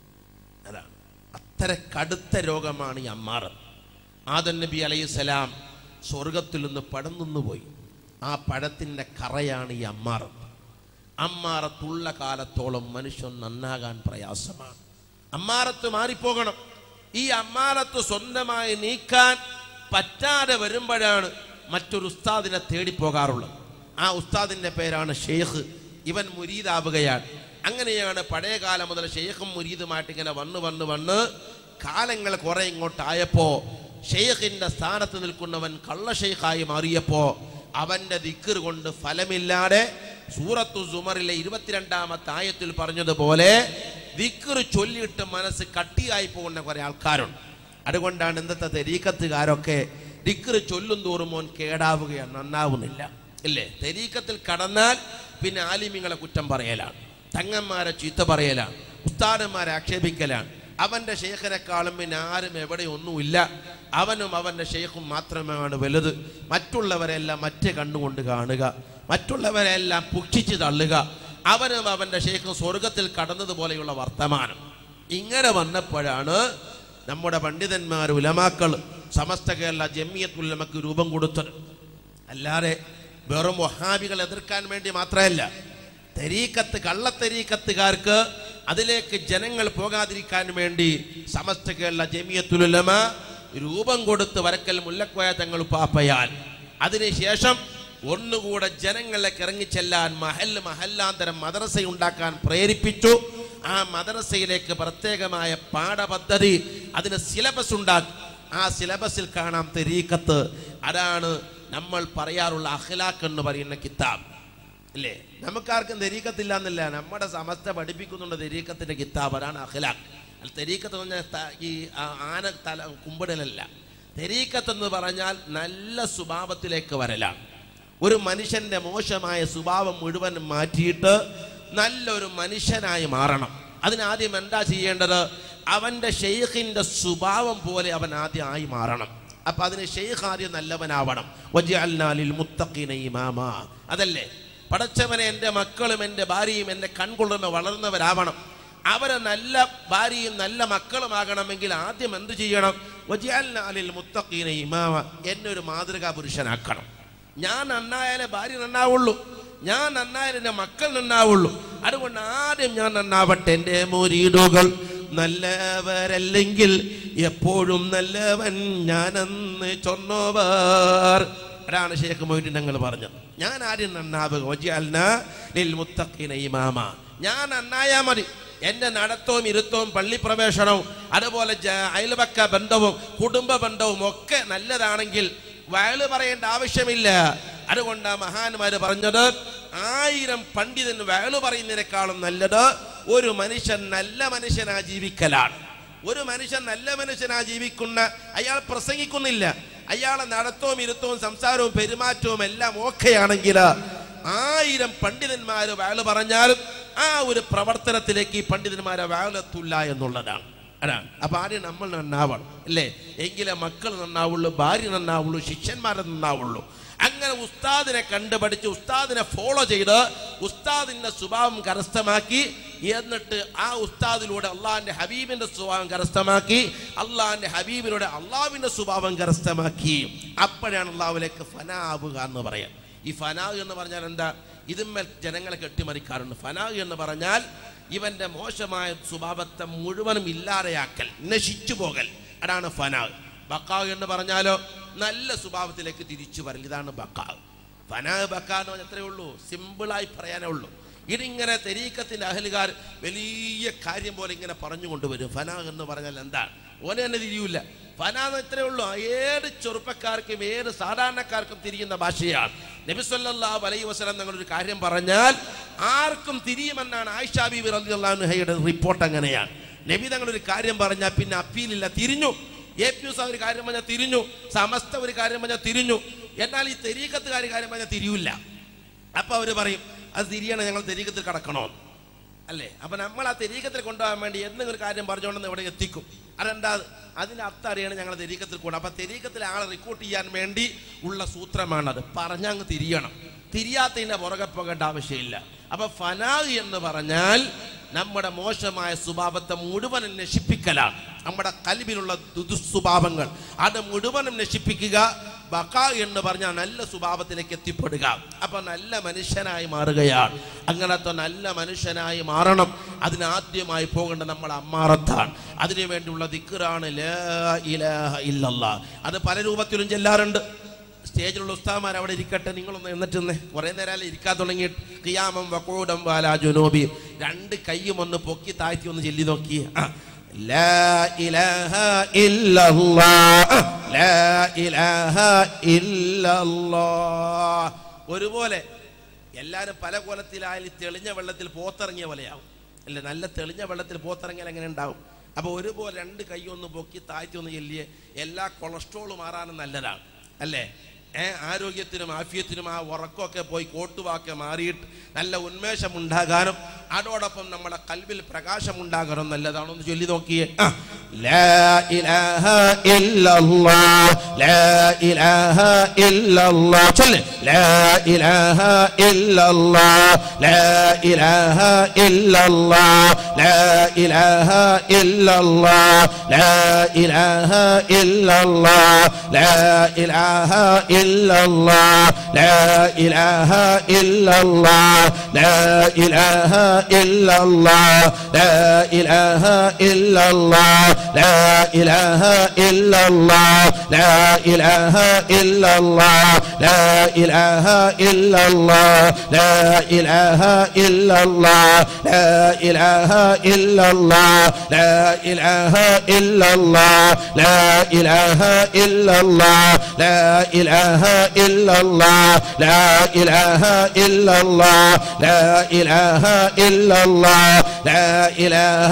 അതാണ് അത്ര കടുത്ത രോഗമാണ് ഈ അമ്മാറത്ത്. ആദം നബി അലൈഹിസ്സലാം സ്വർഗത്തിൽ നിന്ന് പഴം നിന്നുപോയി. ആ പഴത്തിൻ്റെ കറയാണ് ഈ അമ്മാറത്ത്. അമ്മാറത്തുള്ള കാലത്തോളം മനുഷ്യൻ നന്നാകാൻ പ്രയാസമാണ്. അമ്മാറത്ത് മാറിപ്പോകണം. ഈ അമ്മാറത്ത് സ്വന്തമായി നീക്കാൻ പറ്റാതെ വരുമ്പോഴാണ് മറ്റൊരു ഉസ്താദിനെ തേടിപ്പോകാറുള്ളത്. ആ ഉസ്താദിൻ്റെ പേരാണ് ഷെയ്ഖ്. ഇവൻ മുരീദാവുകയാണ്. അങ്ങനെയാണ് പഴയ കാലം മുതൽ ഷെയ്ഖും മുരീദുമായിട്ട് ഇങ്ങനെ വന്ന് കാലങ്ങൾ കുറെ ഇങ്ങോട്ടായപ്പോൾ ഷെയ്ഖിൻ്റെ സ്ഥാനത്ത് നിൽക്കുന്നവൻ കള്ള ഷെയ്ഖായി മാറിയപ്പോൾ അവൻ്റെ ദിക്ർ കൊണ്ട് ഫലമില്ലാതെ സൂറത്തു സുമറിലെ 22-ാമത്തെ ആയത്തിൽ പറഞ്ഞതുപോലെ ദിക്ർ ചൊല്ലിയിട്ട് മനസ്സ് കട്ടിയായി പോകുന്ന കുറെ ആൾക്കാരുണ്ട്. അതുകൊണ്ടാണ് ഇന്നത്തെ തെരീക്കത്തുകാരൊക്കെ ദിക്ർ ചൊല്ലും തോറും മോൻ കേടാവുകയാണ്, നന്നാവുന്നില്ല. ഇല്ലേ? തെരീക്കത്തിൽ കടന്നാൽ പിന്നെ ആലിമ്യങ്ങളെ കുറ്റം പറയലാണ്, തങ്ങന്മാരെ ചീത്ത പറയലാണ്, ഉസ്താദന്മാരെ ആക്ഷേപിക്കലാണ്. അവൻ്റെ ഷെയ്ഖിനെക്കാളും പിന്നെ ആരും എവിടെ ഒന്നുമില്ല, അവനും അവൻ്റെ ഷെയ്ഖും മാത്രമാണ് വലുത്. മറ്റുള്ളവരെല്ലാം മറ്റേ കണ്ണുകൊണ്ട് കാണുക, മറ്റുള്ളവരെല്ലാം പുച്ഛിച്ച് തള്ളുക. അവനും അവൻ്റെ ഷെയ്ഖും സ്വർഗത്തിൽ കടന്നതുപോലെയുള്ള വർത്തമാനം. ഇങ്ങനെ വന്നപ്പോഴാണ് നമ്മുടെ പണ്ഡിതന്മാർ ഉലമാക്കൾ സമസ്ത കേരള ജമിയത്തുൽ ഉലമക്ക് രൂപം കൊടുത്തത്. അല്ലാതെ വെറും വഹാബികൾ എതിർക്കാൻ വേണ്ടി മാത്രമല്ല, തെരീക്കത്ത് കള്ളത്തെരീക്കത്തുകാർക്ക് അതിലേക്ക് ജനങ്ങൾ പോകാതിരിക്കാൻ വേണ്ടി സമസ്ത കേരള ജമിയത്തുൽ ഉലമ രൂപം കൊടുത്ത് വരക്കൽ മുല്ലക്കോയ തങ്ങൾ പാപ്പയാൽ അതിനുശേഷം ഒന്നുകൂടെ ജനങ്ങളിലേക്ക് ഇറങ്ങിച്ചെല്ലാൻ മഹല്ലാന്തരം മദ്രസ ഉണ്ടാക്കാൻ പ്രേരിപ്പിച്ചു. ആ മദ്രസയിലേക്ക് പ്രത്യേകമായ പാഠപദ്ധതി, അതിന് സിലബസ് ഉണ്ടാക്കി. ആ സിലബസിൽ കാണാം തെരീക്കത്ത്. അതാണ് നമ്മൾ പറയാറുള്ള അഖ്ലാഖ് എന്ന് പറയുന്ന കിതാബ്. അല്ലേ? നമുക്കാർക്കും തെരീക്കത്തില്ല എന്നല്ല, നമ്മുടെ സമസ്ത പഠിപ്പിക്കുന്നുണ്ട് തെരീക്കത്തിൻ്റെ കിതാബ്. അതാണ് അഖ്ലാഖ്. തെരീക്കത്ത് പറഞ്ഞാൽ ഈ ആന തല കുമ്പിടലല്ല. തെരീക്കത്ത് എന്ന് പറഞ്ഞാൽ നല്ല സ്വഭാവത്തിലേക്ക് വരലാണ്. ഒരു മനുഷ്യൻ്റെ മോശമായ സ്വഭാവം മുഴുവൻ മാറ്റിയിട്ട് നല്ലൊരു മനുഷ്യനായി മാറണം. അതിനാദ്യം എന്താ ചെയ്യേണ്ടത്? അവൻ്റെ ഷെയ്ഖിൻ്റെ സ്വഭാവം പോലെ അവൻ ആദ്യം ആയി മാറണം. അപ്പം അതിന് ഷെയ്ഖ് ആദ്യം നല്ലവനാവണം. വജഅൽനാ ലിൽ മുത്തഖീന ഇമാമാ. അതല്ലേ? പടച്ചവനെ എൻ്റെ മക്കളും എൻ്റെ ഭാര്യയും എൻ്റെ കൺകൊള്ളുന്ന വളർന്നവരാവണം. അവരെ നല്ല ഭാര്യയും നല്ല മക്കളുമാകണമെങ്കിൽ ആദ്യം എന്ത് ചെയ്യണം? വജഅൽനാ ലിൽ മുത്തഖീന ഇമാമാ. എന്നെ ഒരു മാതൃകാ പുരുഷനാക്കണം. ഞാൻ നന്നായാലേ ഭാര്യ നന്നാവുള്ളൂ, ഞാൻ നന്നായാലേ എൻ്റെ മക്കൾ നന്നാവുള്ളൂ. അതുകൊണ്ട് ആദ്യം ഞാൻ നന്നാവട്ടെ. എൻ്റെ മുരീദുകൾ നല്ലവരല്ലെങ്കിൽ എപ്പോഴും നല്ലവൻ ഞാനെന്ന് ചൊന്നവർ. അതാണ് ഷേഖ് മൊയ്തീൻ തങ്ങൾ പറഞ്ഞത്. ഞാൻ ആദ്യം നന്നാവുക. വജഅൽനാ ലിൽ മുത്തഖീന ഇമാമ. ഞാൻ നന്നായാൽ മതി. എൻ്റെ നടത്തവും ഇരുത്തവും പള്ളിപ്രവേശനവും അതുപോലെ അയൽപക്ക ബന്ധവും കുടുംബ ബന്ധവും ഒക്കെ നല്ലതാണെങ്കിൽ വയല് പറയേണ്ട ആവശ്യമില്ല. അതുകൊണ്ട് മഹാന്മാര് പറഞ്ഞത് 1000 പണ്ഡിതൻ വയല് പറയുന്നതിനേക്കാളും നല്ലത് ഒരു മനുഷ്യൻ നല്ല മനുഷ്യനാ ജീവിക്കലാണ്. ഒരു മനുഷ്യൻ നല്ല മനുഷ്യനാ ജീവിക്കുന്ന, അയാൾ പ്രസംഗിക്കുന്നില്ല, അയാളെ നടത്തവും ഇരുത്തവും സംസാരവും പെരുമാറ്റവും എല്ലാം ഓക്കെയാണെങ്കിൽ 1000 പണ്ഡിതന്മാര് വയല് പറഞ്ഞാലും ആ ഒരു പ്രവർത്തനത്തിലേക്ക് ഈ പണ്ഡിതന്മാരെ വയലെത്തില്ല എന്നുള്ളതാണ്. അതാണ്. അപ്പൊ ആദ്യം നമ്മൾ നന്നാവണം, അല്ലേ? എങ്കിലേ മക്കൾ നന്നാവുള്ളൂ, ഭാര്യ നന്നാവുള്ളൂ, ശിഷ്യന്മാരെ നന്നാവുള്ളൂ. അങ്ങനെ ഉസ്താദിനെ കണ്ടുപഠിച്ച് ഉസ്താദിനെ ഫോളോ ചെയ്ത് ഉസ്താദിന്റെ സ്വഭാവം കരസ്ഥമാക്കി എന്നിട്ട് ആ ഉസ്താദിലൂടെ അള്ളാഹിന്റെ ഹബീബിന്റെ സ്വഭാവം കരസ്ഥമാക്കി, അള്ളാഹിന്റെ ഹബീബിലൂടെ അള്ളാഹുവിന്റെ സ്വഭാവം കരസ്ഥമാക്കി. അപ്പോഴാണ് അള്ളാഹുവിലേക്ക് ഫനാ ആവുക എന്ന് പറയാം. ഈ ഫനാ എന്ന് പറഞ്ഞാൽ എന്താ? ഇതിന്മേൽ ജനങ്ങളെ കെട്ടിമറിക്കാറുണ്ട്. ഫനാ എന്ന് പറഞ്ഞാൽ ഇവന്റെ മോശമായ സ്വഭാവത്തെ മുഴുവനും ഇല്ലാതെയാക്കൽ, നശിച്ചു പോകൽ, അതാണ് ഫനാ. ബക്കാ എന്ന് പറഞ്ഞാലോ നല്ല സ്വഭാവത്തിലേക്ക് തിരിച്ചു വരൽ, ഇതാണ് ബക്കാ. ഫനാ ബക്കാ എന്ന് പറഞ്ഞാൽ അത്രയേ ഉള്ളൂ, സിമ്പിളായി പറയാനേ ഉള്ളൂ. ഇതിങ്ങനെ തെരീക്കത്തിന്റെ അഹലുകാർ വലിയ കാര്യം പോലെ ഇങ്ങനെ പറഞ്ഞു കൊണ്ടുവരും. ഫനാ എന്ന് പറഞ്ഞാൽ എന്താണ്? ഓനെ തന്നെ തിരിയൂല. ഫനാ എന്ന് ഇത്രയേ ഉള്ളൂ. ഏത് ചെറുപ്പക്കാർക്കും ഏത് സാധാരണക്കാർക്കും തിരിയുന്ന ഭാഷയാണ്. നബി സല്ലല്ലാഹു അലൈഹി വസല്ലം തങ്ങളൊരു കാര്യം പറഞ്ഞാൽ ആർക്കും തിരിയുമെന്നാണ് ആയിഷ ബീബി റളിയല്ലാഹു അൻഹയുടെ റിപ്പോർട്ട്. അങ്ങനെയാണ് നബി തങ്ങളൊരു കാര്യം പറഞ്ഞാൽ പിന്നെ അപ്പീലില്ല, തിരിഞ്ഞു. APUs ഒരു കാര്യം പറഞ്ഞാൽ തിരിഞ്ഞു, സമസ്ത ഒരു കാര്യം പറഞ്ഞാൽ തിരിഞ്ഞു. എന്നാൽ ഈ തെരീക്കത്തുകാർ കാര്യം പറഞ്ഞാൽ തിരിയൂല. അപ്പൊ അവര് പറയും അത് തിരിയണം, ഞങ്ങൾ തെരീക്കത്തിൽ കടക്കണോ അല്ലേ? അപ്പൊ നമ്മൾ ആ തെരീക്കത്തിൽ കൊണ്ടുപോകാൻ വേണ്ടി എന്തെങ്കിലും കാര്യം പറഞ്ഞുകൊണ്ടെന്ന് ഇവിടെ എത്തിക്കും. അതെന്താ? അതിന്റെ അർത്ഥം അറിയണം, ഞങ്ങൾ തെരീക്കത്തിൽ കൊണ്ടു. അപ്പൊ തെരീക്കത്തിലെ ആളെ റിക്രൂട്ട് ചെയ്യാൻ വേണ്ടി ഉള്ള സൂത്രമാണത്. പറഞ്ഞങ്ങ് തിരിയണം, തിരിയാത്തതിന്റെ പുറകെ പോകേണ്ട ആവശ്യമില്ല. അപ്പൊ ഫനാ എന്ന് പറഞ്ഞാൽ നമ്മുടെ മോശമായ സ്വഭാവത്തെ മുഴുവനും നശിപ്പിക്കലാണ്. നമ്മുടെ കൽബിലുള്ള ദുസ്വഭാവങ്ങൾ അത് മുഴുവനും നശിപ്പിക്കുക. ബക്കാ എന്ന് പറഞ്ഞാൽ നല്ല സ്വഭാവത്തിലേക്ക് എത്തിപ്പെടുക. അപ്പൊ നല്ല മനുഷ്യനായി മാറുകയാണ്. അങ്ങനത്തെ നല്ല മനുഷ്യനായി മാറണം. അതിനാദ്യമായി പോകേണ്ടത് നമ്മുടെ അമ്മാറത്താണ്. അതിനു വേണ്ടിയുള്ള ദിക്റാണ് ലാ ഇലാഹ ഇല്ലല്ലാഹ്. അത് പല രൂപത്തിലും ചെല്ലാറുണ്ട്. സ്റ്റേജിലുള്ള ഉസ്താദ്മാർ അവിടെ ഇരിക്കട്ടെ, നിങ്ങളൊന്ന് എന്നിട്ട് കുറെ നേരം ഇരിക്കാൻ തുടങ്ങി. ഖിയാമം വഖൂദം വലാ ജുനൂബി, രണ്ട് കൈയും ഒന്ന് പൊക്കി താഴ്ത്തി ഒന്ന് ചൊല്ലി നോക്കി. ലാ ഇലാഹ ഇല്ലല്ലാഹ്, ലാ ഇലാഹ ഇല്ലല്ലാഹ്. ഒരുപോലെ എല്ലാവരും പല കോലത്തിലായാലും തെളിഞ്ഞ വെള്ളത്തിൽ പോത്തിറങ്ങിയ പോലെയാവും അല്ലേ? നല്ല തെളിഞ്ഞ വെള്ളത്തിൽ പോത്തിറങ്ങിയാൽ എങ്ങനെ ഉണ്ടാവും? അപ്പൊ ഒരുപോലെ രണ്ട് കൈ ഒന്ന് പൊക്കി താഴ്ത്തി ഒന്ന് ചൊല്ലിയേ എല്ലാ കൊളസ്ട്രോളും മാറാനും നല്ലതാണ് അല്ലേ? ആരോഗ്യത്തിനും ആഫിയത്തിനും ആ ഉറക്കമൊക്കെ പോയി കോട്ടുവാക്കെ മാറിയിട്ട് നല്ല ഉന്മേഷം ഉണ്ടാകാനും അതോടൊപ്പം നമ്മുടെ കൽബിൽ പ്രകാശം ഉണ്ടാകാനും നല്ലതാണ്. ഒന്ന് ചൊല്ലി നോക്കിയേ. ലാ ഇലാഹ ഇല്ലല്ലാഹ്, ലാ ഇലാഹ ഇല്ലല്ലാഹ്. ചൊല്ല്. ലാ ഇലാഹ ഇല്ലല്ലാഹ്, ലാ ഇലാഹ ഇല്ലല്ലാഹ്, ലാ ഇലാഹ ഇല്ലല്ലാഹ്, ലാ ഇലാഹ ഇല്ലല്ലാഹ്, ലാ ഇലാഹ ഇല്ലല്ലാഹ്, ലാ ഇലാഹ ഇല്ലല്ലാഹ്, ലാ ഇലാഹ ഇല്ലല്ലാഹ്, ലാ ഇലാഹ ഇല്ലല്ലാഹ്, ലാ ഇലാഹ ഇല്ലല്ലാഹ്, ലാ ഇലാഹ ഇല്ലല്ലാഹ്, ലാ ഇലാഹ ഇല്ലല്ലാഹ്, ലാ ഇലാഹ ഇല്ലല്ലാഹ്, ലാ ഇലാഹ ഇല്ലല്ലാഹ്, ലാ ഇലാഹ ഇല്ലല്ലാഹ്, ലാ ഇലാഹ ഇല്ലല്ലാഹ്, ലാ ഇലാഹ ഇല്ലല്ലാഹ്, ലാ ഇലാഹ ഇല്ലല്ലാഹ്, ലാ ഇലാഹ ഇല്ലല്ലാഹ്, ലാ ഇലാഹ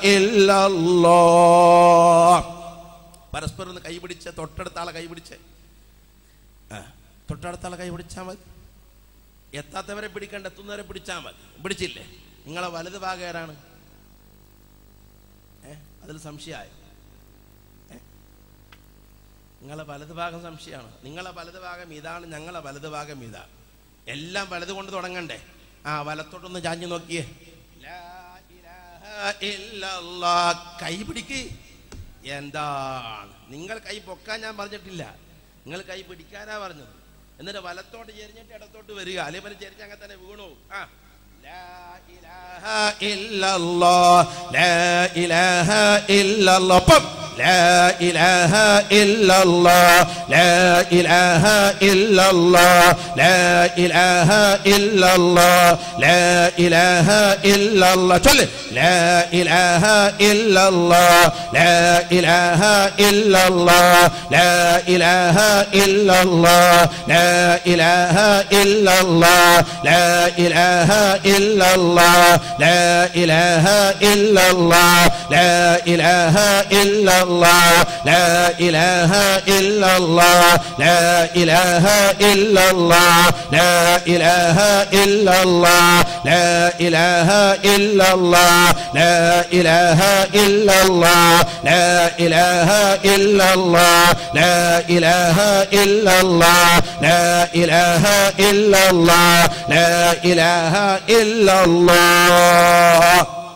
ഇല്ലല്ലാഹ്. പരസ്പരം ഒന്ന് കൈപിടിച്ച് തൊട്ടടുത്ത ആളെ കൈപിടിച്ച്, തൊട്ടടുത്ത ആളെ കൈപിടിച്ചാൽ മതി. എത്താത്തവരെ പിടിക്കണ്ട, എത്തുന്നവരെ പിടിച്ചാൽ മതി. പിടിച്ചില്ലേ? നിങ്ങളെ വലത് ഭാഗം ആരാണ്? അതിൽ സംശയമായി? നിങ്ങളെ വലത് ഭാഗം സംശയമാണ്. നിങ്ങളെ വലത് ഭാഗം ഇതാണ്, ഞങ്ങളെ വലത് ഭാഗം ഇതാണ്. എല്ലാം വലത് കൊണ്ട് തുടങ്ങണ്ടേ? വലത്തോട്ടൊന്ന് ചാഞ്ഞു നോക്കിയേ. ലാ ഇലാഹ ഇല്ലല്ലാഹ്. കൈ പിടിക്ക്. എന്താണ് നിങ്ങൾ കൈ പൊക്കാൻ ഞാൻ പറഞ്ഞിട്ടില്ല, നിങ്ങൾ കൈ പിടിക്കാനാ പറഞ്ഞത്. എന്നിട്ട് വലത്തോട്ട് ചെരിഞ്ഞിട്ട് ഇടത്തോട്ട് വരിക, അല്ലെങ്കിൽ ചെരിഞ്ഞ് അങ്ങനെ തന്നെ വീണു. ലാ ഇലാഹ ഇല്ലല്ലാഹ്, ലാ ഇലാഹ ഇല്ലല്ലാഹ്. لا إله إلا الله، لا إله إلا الله، لا إله إلا الله، لا إله إلا الله. لا إله إلا الله، لا إله إلا الله، لا إله إلا الله، لا إله إلا الله، لا إله إلا الله، لا إله إلا الله، لا إله إلا الله، لا إله إلا الله، لا إله إلا الله، لا إله إلا الله، لا إله إلا الله، لا إله إلا الله، لا إله إلا الله، لا إله إلا الله، لا إله إلا الله، لا إله إلا الله.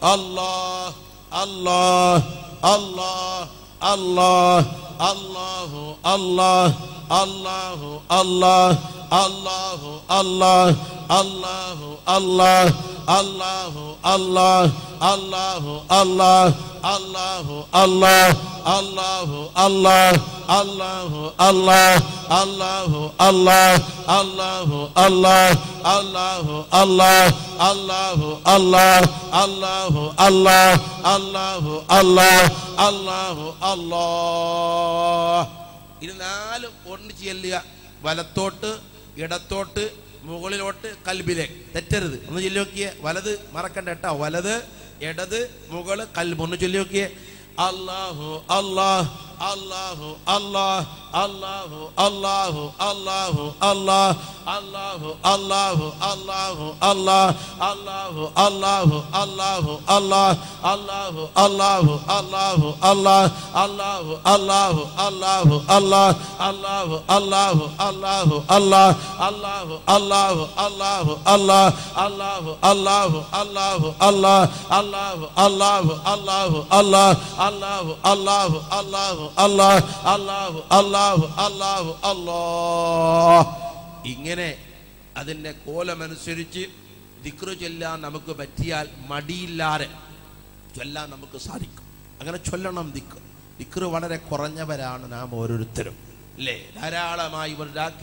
Allah, Allah, Allah, Allah, Allahu, Allah, Allahu, Allah, Allahu, Allah, Allahu, Allah, Allahu, Allah, Allahu, Allah, Allahu, Allah, Allahu, Allah, Allahu, Allah, Allahu, Allah, Allahu, Allah, Allahu, Allah, Allahu, Allah, Allahu, Allah, Allahu, Allah, Allahu, Allah. ഇത് നാലും ഒന്നിച്ച് ചെല്ലുക. വലത്തോട്ട്, ഇടത്തോട്ട്, മുകളിലോട്ട്, കൽബിലേക്ക്. തെറ്റരുത്. ഒന്ന് ചൊല്ലി നോക്കിയേ. വലത് മറക്കണ്ട കേട്ടോ. വലത്, ഇടത്, മുകള്, കൽബ്. ഒന്ന് ചൊല്ലി നോക്കിയേ. അല്ലാഹു, അല്ലാഹ്, അല്ലാഹു, അല്ലാഹ്, അല്ലാഹു, അല്ലാഹു, അല്ലാഹു, അല്ലാഹ്, അല്ലാഹു, അല്ലാഹു, അല്ലാഹു, അല്ലാഹ്, അല്ലാഹു, അല്ലാഹു, അല്ലാഹു, അല്ലാഹ്, അല്ലാഹു, അല്ലാഹു, അല്ലാഹു, അല്ലാഹ്, അല്ലാഹു, അല്ലാഹു, അല്ലാഹു, അല്ലാഹ്, അല്ലാഹു, അല്ലാഹു, അല്ലാഹു, അല്ലാഹ്, അല്ലാഹു, അല്ലാഹു, അല്ലാഹു, അല്ലാഹ്, അല്ലാഹു, അല്ലാഹു, അല്ലാഹു, അല്ലാഹ്, അല്ലാഹു, അല്ലാഹു, അല്ലാഹു, അല്ലാഹ്, അല്ലാഹു, അല്ലാഹു, അല്ലാഹു, അല്ലാഹ്, അല്ലാഹു, അല്ലാഹു, അല്ലാഹു, അല്ലാഹ്. ഇങ്ങനെ അതിൻ്റെ കോലമനുസരിച്ച് ദിക്റ് ചൊല്ലാൻ നമുക്ക് പറ്റിയാൽ മടിയില്ലാതെ ചൊല്ലാൻ നമുക്ക് സാധിക്കും. അങ്ങനെ ചൊല്ലണം ദിക്റ്. ദിക്റ് വളരെ കുറഞ്ഞവരാണ് നാം ഓരോരുത്തരും, അല്ലേ? ധാരാളമായി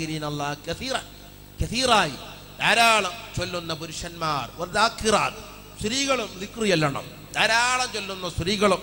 കസീറായി ധാരാളം ചൊല്ലുന്ന പുരുഷന്മാർ, സ്ത്രീകളും ദിക്റ് ചൊല്ലണം. ധാരാളം ചൊല്ലുന്ന സ്ത്രീകളും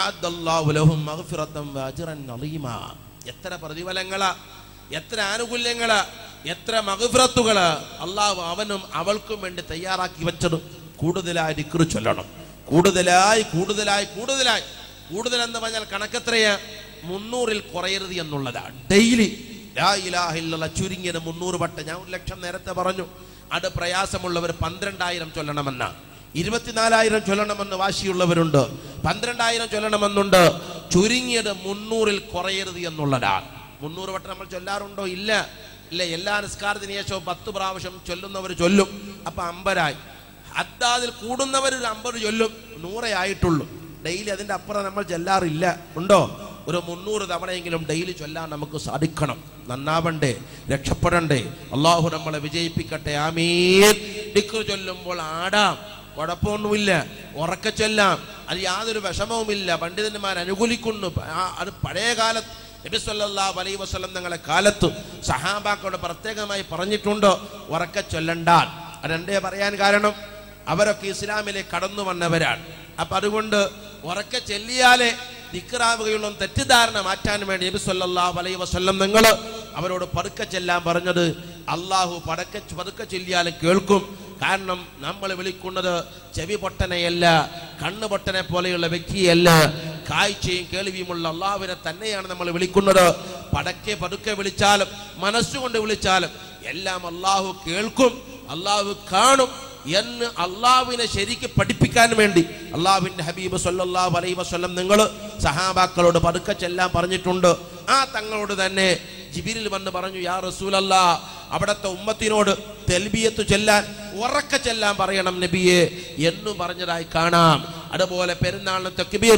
എത്ര പ്രതിഫലങ്ങളാ, എത്ര ആനുകൂല്യങ്ങളാ, എത്ര മഗ്ഫിറത്തുകളാ അള്ളാഹു അവനും അവൾക്കും വേണ്ടി തയ്യാറാക്കി വെച്ചത്. കൂടുതലായി ദിക്റ് ചൊല്ലണം. കൂടുതലായി കൂടുതലായി കൂടുതലായി കൂടുതലെന്ന് പറഞ്ഞാൽ കണക്കെത്രയാ? 300-ൽ കുറയരുത് എന്നുള്ളതാണ്. ഡെയിലി ലാ ഇലാഹ ഇല്ലല്ലാഹ് ചുരുങ്ങിയത് 300 വട്ടം. ഞാൻ 1,00,000 നേരത്തെ പറഞ്ഞു. അത് പ്രയാസമുള്ളവർ 12,000 ചൊല്ലണമെന്ന, 24,000 ചൊല്ലണമെന്ന് വാശിയുള്ളവരുണ്ട്, 12,000 ചൊല്ലണമെന്നുണ്ട്. ചുരുങ്ങിയത് 300-ൽ കുറയരുത് എന്നുള്ളതാണ്. 300 വട്ടം നമ്മൾ ചൊല്ലാറുണ്ടോ? ഇല്ല. ഇല്ല. എല്ലാ നിസ്കാരത്തിന് ശേഷവും 10 പ്രാവശ്യം ചൊല്ലുന്നവർ ചൊല്ലും. അപ്പം 50 അതിൽ കൂടുന്നവർ 50 ചൊല്ലും. 100 ആയിട്ടുള്ളൂ. ഡെയിലി അതിൻ്റെ അപ്പുറം നമ്മൾ ചൊല്ലാറില്ല. ഉണ്ടോ? ഒരു 300 തവണയെങ്കിലും ഡെയിലി ചൊല്ലാൻ നമുക്ക് സാധിക്കണം. നന്നാവണ്ടേ, രക്ഷപ്പെടണ്ടേ? അള്ളാഹു നമ്മളെ വിജയിപ്പിക്കട്ടെ. ആമീൻ. ദിക്റ് ചൊല്ലുമ്പോൾ ആടാം, കുഴപ്പമൊന്നുമില്ല. ഉറക്ക ചൊല്ലാം, അത് യാതൊരു വിഷമവുമില്ല. പണ്ഡിതന്മാർ അനുകൂലിക്കുന്നു. അത് പഴയ കാലത്ത് നബി സല്ലല്ലാഹു അലൈഹി വസല്ലം തങ്ങളുടെ കാലത്ത് സഹാബാക്കളോട് പ്രത്യേകമായി പറഞ്ഞിട്ടുണ്ട് ഉറക്ക ചൊല്ലണ്ടാൽ. അതെന്തേ പറയാൻ കാരണം? അവരൊക്കെ ഇസ്ലാമിലേക്ക് കടന്നു വന്നവരാണ്. അപ്പം അതുകൊണ്ട് ഉറക്ക ചൊല്ലിയാലേ ദിക്റാവുകയുള്ള തെറ്റിദ്ധാരണ മാറ്റാൻ വേണ്ടി നബി സല്ലല്ലാഹു അലൈഹി വസല്ലം നിങ്ങൾ അവരോട് പതുക്കെ ചെല്ലാൻ പറഞ്ഞത്. അള്ളാഹു പതുക്കെ ചൊല്ലിയാലും കേൾക്കും. കാരണം നമ്മൾ വിളിക്കുന്നത് ചെവി പൊട്ടനെയല്ല, കണ്ണ് പൊട്ടനെ പോലെയുള്ള വ്യക്തിയല്ല, കാഴ്ചയും കേൾവിയുമുള്ള അള്ളാഹുവിനെ തന്നെയാണ് നമ്മൾ വിളിക്കുന്നത്. പതുക്കെ വിളിച്ചാലും മനസ്സുകൊണ്ട് വിളിച്ചാലും എല്ലാം അള്ളാഹു കേൾക്കും, അള്ളാഹു കാണും എന്ന് അള്ളാഹുവിനെ ശരിക്ക് പഠിപ്പിക്കാൻ വേണ്ടി അള്ളാഹുവിൻ്റെ ഹബീബ് സല്ലല്ലാഹു അലൈഹി വസല്ലം നിങ്ങൾ സഹാബാക്കളോട് പതുക്കെ ചെല്ലാൻ പറഞ്ഞിട്ടുണ്ട്. ആ തങ്ങളോട് തന്നെ ജിബ്രീൽ വന്ന് പറഞ്ഞു, യാ റസൂലല്ലാഹ്, അവിടുത്തെ ഉമ്മത്തിനോട് തൽബിയത്ത് ചൊല്ലാൻ, ഉറക്ക ചെല്ലാൻ പറയണം നബിയെ എന്ന് പറഞ്ഞതായി കാണാം. അതുപോലെ പെരുന്നാളിന് തക്ബീർ,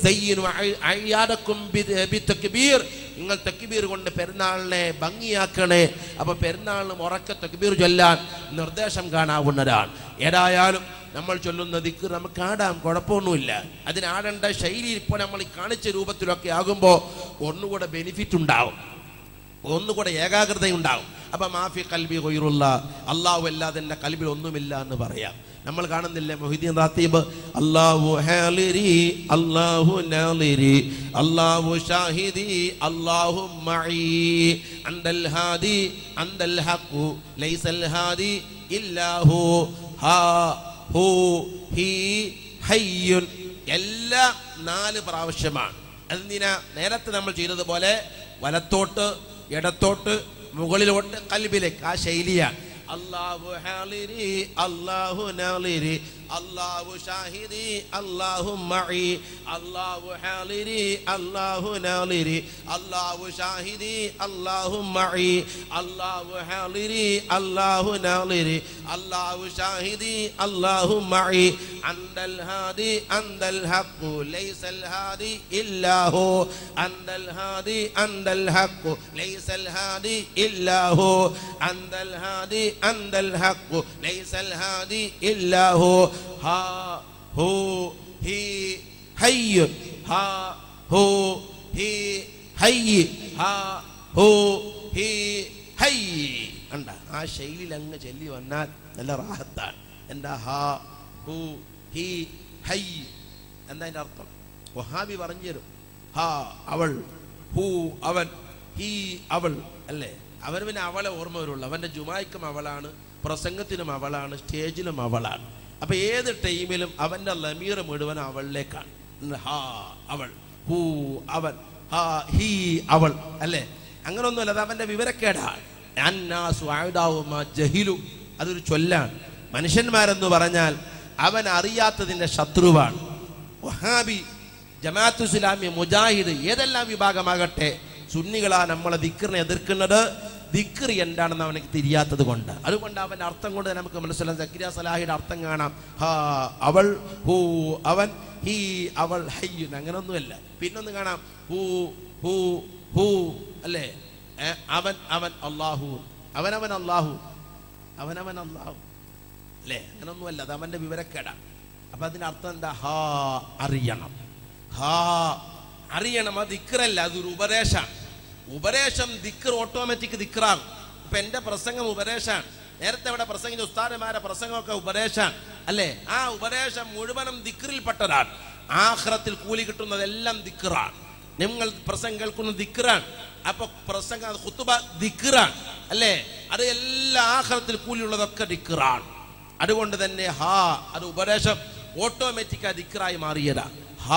നിങ്ങൾ തക്ബീർ കൊണ്ട് പെരുന്നാളിനെ ഭംഗിയാക്കണേ. അപ്പൊ പെരുന്നാളിന് ഉറക്ക തക്ബീർ ചൊല്ലാൻ നിർദ്ദേശം കാണാവുന്നതാണ്. ഏതായാലും നമ്മൾ ചൊല്ലുന്ന ദിക്ർ നമുക്ക് ആടാം, കുഴപ്പമൊന്നുമില്ല. അതിനാടേണ്ട ശൈലി ഇപ്പോൾ നമ്മൾ ഈ കാണിച്ച രൂപത്തിലൊക്കെ ആകുമ്പോൾ ഒന്നുകൂടെ ബെനിഫിറ്റ് ഉണ്ടാവും, ഒന്നുകൂടെ ഏകാഗ്രതയുണ്ടാവും. അപ്പം മാഫി കൽബി ഗൈറുല്ലാ, അള്ളാഹു അല്ലാതെ എൻ്റെ കൽബിൽ ഒന്നുമില്ല എന്ന് പറയാം. നമ്മൾ കാണുന്നില്ലേ മൊഹീദ്ദീൻ റാത്തീബ്, അല്ലാഹു ഹാലിരി അല്ലാഹു നാലിരി അല്ലാഹു ഷാഹിദി അല്ലാഹു മഈ അൻതൽ ഹാദി അൻതൽ ഹഖു ലൈസൽ ഹാദി ഇല്ലാഹു ഹാ ഹു ഹി ഹയ്യുൻ. എല്ലാം 4 പ്രാവശ്യമാണ്. എന്തിനാ? നേരത്തെ നമ്മൾ ചെയ്തതുപോലെ വലത്തോട്ട്, ഇടത്തോട്ട്, മുകളിലോട്ട്, കൽബിലേക്ക്. ആ ശൈലിയാണ്. അല്ലാഹു ഹാലിരി അല്ലാഹു നാലിരി അല്ലാഹു ഷാഹിദി അല്ലാഹു മഈ അല്ലാഹു ഹാലിരി അല്ലാഹു നാലിരി അല്ലാഹു ഷാഹിദി അല്ലാഹു മഈ അല്ലാഹു ഹാലിരി അല്ലാഹു നാലിരി അല്ലാഹു ഷാഹിദി അല്ലാഹു മഈ അന്തൽ ഹാദി അന്തൽ ഹഖ് ലൈസൽ ഹാദി ഇല്ലാഹു അന്തൽ ഹാദി അന്തൽ ഹഖ് ലൈസൽ ഹാദി ഇല്ലാഹു അന്തൽ ഹാദി അന്തൽ ഹഖ് ലൈസൽ ഹാദി ഇല്ലാഹു ഹാ ഹു ഹി ഹയ്യ് ഹാ ഹു ഹി ഹയ്യ് ഹാ ഹു ഹി ഹയ്യ് കണ്ട ആ ശൈലിയിൽ അങ്ങ് ചൊല്ലി വന്നാൽ നല്ല റാഹത്താണ്. എന്താ ഹാ ഹു ഹി ഹയ്യ് എന്താ അതിൻ്റെ അർത്ഥം? വഹാബി പറഞ്ഞു തരും. ഹാ അവൾ, ഹു അവൻ, ഹി അവൾ അല്ലേ? അവന് പിന്നെ അവളെ ഓർമ്മ വരുള്ളൂ. അവൻ്റെ ജുമായ്ക്കും അവളാണ്, പ്രസംഗത്തിനും അവളാണ്, സ്റ്റേജിലും അവളാണ്. അപ്പം ഏത് ടൈമിലും അവൻ്റെ ലമീർ മുഴുവൻ അവളിലേക്കാണ്. ഹാ അവൾ, ഹു അവൻ, ഹാ ഹി അവൾ അല്ലേ? അങ്ങനൊന്നുമല്ല, അത് അവൻ്റെ വിവരക്കേടാണ്. അതൊരു ചൊല്ലാണ്. മനുഷ്യന്മാരെന്ന് പറഞ്ഞാൽ അവൻ അറിയാത്തതിൻ്റെ ശത്രുവാണ്. വഹാബി, ജമാഅത്ത് ഇസ്ലാമി, മുജാഹിദ് ഏതെല്ലാം വിഭാഗമാകട്ടെ, സുന്നികളാ നമ്മളെ ദിക്റിനെ എതിർക്കുന്നത്. ദിക്ർ എന്താണെന്ന് അവനക്ക് തിരിയാത്തത് കൊണ്ട്. അതുകൊണ്ട് അവൻ്റെ അർത്ഥം കൊണ്ട് നമുക്ക് മനസ്സിലാക്കാം. സക്കരിയ സലാഹിയുടെ അർത്ഥം കാണാം. ഹാ അവൾ, ഹു അവൻ, ഹി അവൾ, ഹയ്യ്. അങ്ങനൊന്നുമല്ല. പിന്നൊന്ന് കാണാം, ഹു ഹു ഹു അല്ലേ? അവൻ അവൻ അള്ളാഹു, അവനവൻ അള്ളാഹു, അവനവൻ അള്ളാഹു അല്ലേ? അങ്ങനൊന്നുമല്ല, അത് അവൻ്റെ വിവരക്കേടാണ്. അപ്പം അതിൻ്റെ അർത്ഥം എന്താ? ഹാ അറിയണം, ഹാ അറിയണം. അത് ദിക്റല്ല, അതൊരു ഉപദേശമാണ്. ഉപദേശം ദിക്ർ ഓട്ടോമാറ്റിക് ദിക്റാകും. ഇപ്പം എൻ്റെ പ്രസംഗം ഉപദേശമാണ്. നേരത്തെ അവിടെ പ്രസംഗിച്ച ഉസ്താദുമാരുടെ പ്രസംഗമൊക്കെ ഉപദേശമാണ് അല്ലേ? ആ ഉപദേശം മുഴുവനും ദിക്റിൽപ്പെട്ടതാണ്. ആഖിറത്തിൽ കൂലി കിട്ടുന്നതെല്ലാം ദിക്റാണ്. നിങ്ങൾ പ്രസംഗം കേൾക്കുന്ന ദിക്റാണ്. അപ്പൊ പ്രസംഗം ഖുതുബ ദിക്റാണ് അല്ലേ? അത് എല്ലാ ആഖിറത്തിൽ കൂലിയുള്ളതൊക്കെ ദിക്റാണ്. അതുകൊണ്ട് തന്നെ ഹാ അത് ഉപദേശം ഓട്ടോമാറ്റിക്കായി ദിക്റായി മാറിയതാ. ഹാ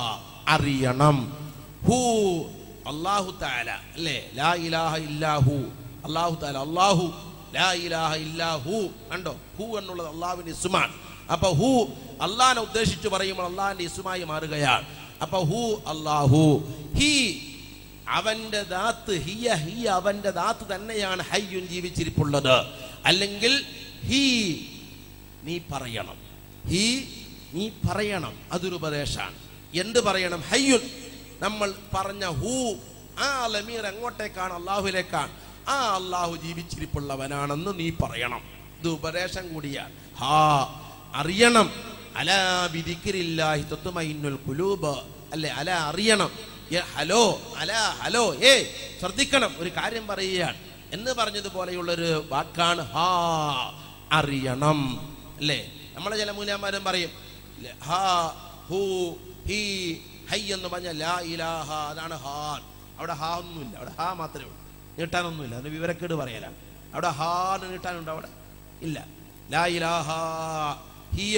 അറിയണം. ഹു അല്ലാഹു തആല അല്ലേ? ലാ ഇലാഹ ഇല്ലാഹു അല്ലാഹു തആല, അല്ലാഹു ലാ ഇലാഹ ഇല്ലാഹു. കണ്ടോ? ഹു എന്നുള്ളത് അള്ളാഹുവിന്റെ ഇസ്മാണ്. അപ്പൊ ഹു അള്ളാഹിനെ ഉദ്ദേശിച്ച് പറയുമ്പോൾ അള്ളാഹിന്റെ ഇസ്മായി മാറുകയാണ്. അപ്പൊ ഹു അല്ലാഹു, ഹി അവന്റെ ദാത്ത്, ഹിയ ഹിയ അവന്റെ ദാത്ത് തന്നെയാണ് ഹയ്യുൻ ജീവിച്ചിരിപ്പുള്ളത്. അല്ലെങ്കിൽ ഹി നീ പറയണം, ഹി നീ പറയണം. അതൊരു ഉപദേശമാണ്. എന്ത് പറയണം? ഹയ്യുൻ നമ്മൾ പറഞ്ഞ ഹു ആ ലമീർ എങ്ങോട്ടേക്കാണ്? അള്ളാഹുവിലേക്കാണ്. ആ അള്ളാഹു ജീവിച്ചിരിപ്പുള്ളവനാണെന്ന് നീ പറയണം. ഇത് ഉപദേശം കൂടിയാണ്. ഹാ അറിയണം. അലാ ബിദിക്രില്ലാഹി തത്മഇന്നുൽ ഖുലൂബ് അല്ലേ? അല അറിയണം. ഹലോ അല ഹലോ ശ്രദ്ധിക്കണം, ഒരു കാര്യം പറയുകയാണ് എന്ന് പറഞ്ഞതുപോലെയുള്ളൊരു വാക്കാണ് ഹാ അറിയണം അല്ലേ? നമ്മളെ ചില മൂല്യന്മാരും പറയും ഹാ ഹു ഹി ഹൈ എന്ന് പറഞ്ഞാൽ ലാ ഇലാഹ, അതാണ് ഹാ. അവിടെ ഹാ ഒന്നുമില്ല, അവിടെ ഹാ മാത്രമേ ഉള്ളൂ, നീട്ടാനൊന്നുമില്ല. അതിന് വിവരക്കേട് പറയലാണ്. അവിടെ ഹാ നീട്ടാനുണ്ടോ? അവിടെ ഇല്ല. ലാ ഇലാഹ ഹിയ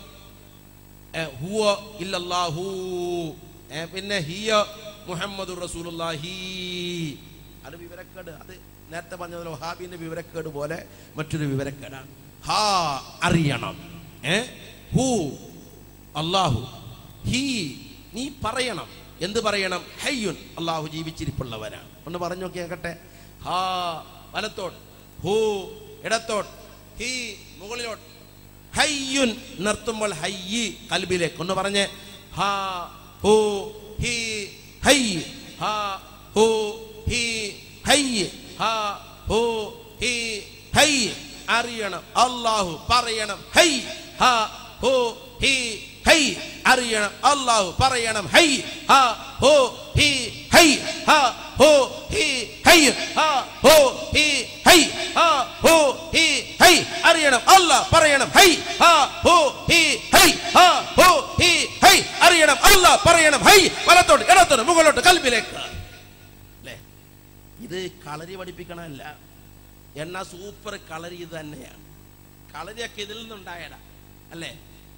ഹുവ ഇല്ലല്ലാഹു, പിന്നെ ഹിയ മുഹമ്മദുർ റസൂലുള്ളാഹി. അത് വിവരക്കേട്. അത് നേരത്തെ പറഞ്ഞതുപോലെ വഹാബിന്റെ വിവരക്കേട് പോലെ മറ്റൊരു വിവരക്കേടാണ്. ഹാ അറിയണം. ഹു അല്ലാഹു, ഹി നീ പറയണം. എന്ത് പറയണം? ഹയ്യുൻ അല്ലാഹു ജീവിച്ചിരിപ്പുള്ളവനാണ്. ഒന്ന് പറഞ്ഞു നോക്കി കേട്ടെ. ഹാ വലത്തോട്ട്, ഹു ഇടത്തോട്ട്, ഹി മുകളിലോട്ട്, ഹയ്യുൻ നിർത്തുമ്പോൾ ഹയ്യി കൽബിലേക്ക്. ഒന്ന് പറഞ്ഞേ. ഹാ ഹു ഹി ഹയ്യ്, ഹാ ഹു ഹി ഹയ്യ്, ഹാ ഹു ഹി ഹയ്യ്. അറിയണം അല്ലാഹു, പറയണം ഹൈ. ഹാ ഹു ഹി ഹയ്യ്. അറിയണം അല്ലാഹു, പറയണം ഹൈ. ഹാ ഹു ഹി ഹയ്യ്, ഹാ ഹു ഹി ഹയ്യ്, ഹാ ഹു ഹി ഹയ്യ്, ഹാ ഹു ഹി ഹയ്യ്. അറിയണം അല്ലാഹ്, പറയണം ഹൈ. ഹാ ഹു ഹി ഹയ്യ്, ഹാ ഹു ഹി ഹയ്യ്. അറിയണം അല്ലാഹ്, പറയണം ഹൈ. വലത്തോട്ട് ഇടത്തോട്ട് മുകളിലോട്ട് കൽബിലേക്ക് അല്ലേ? ഇത് കളരി പഠിപ്പിക്കണമല്ല, എന്നാ സൂപ്പർ കളരി ഇത് തന്നെയാണ്. കളരിയൊക്കെ ഇതിൽ നിന്നുണ്ടായടാ അല്ലേ?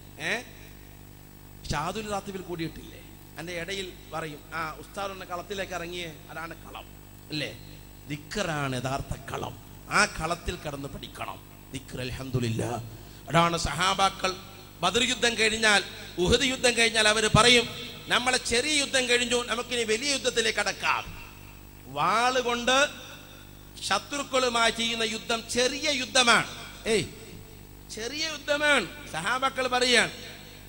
ഷാദുൽ റാത്തിബിൽ കൂടിയിട്ടില്ലേ? എൻ്റെ ഇടയിൽ പറയും ആ ഉസ്താദ് കളത്തിലേക്ക് ഇറങ്ങിയേ, അതാണ് കളം അല്ലേ? ദിക്റാണ് യഥാർത്ഥ കളം. ആ കളത്തിൽ കടന്ന് പഠിക്കണം ദിക്ർ. അൽഹംദുലില്ലാ. അതാണ് സഹാബാക്കൾ ബദർ യുദ്ധം കഴിഞ്ഞാൽ, ഉഹദ് യുദ്ധം കഴിഞ്ഞാൽ അവർ പറയും നമ്മളെ ചെറിയ യുദ്ധം കഴിഞ്ഞു, നമുക്കിനി വലിയ യുദ്ധത്തിലേക്ക് കടക്കാം. വാളുകൊണ്ട് ശത്രുക്കളുമായി ചെയ്യുന്ന യുദ്ധം ചെറിയ യുദ്ധമാണ്. ചെറിയ യുദ്ധമാണ്. സഹാബാക്കൾ പറയാൻ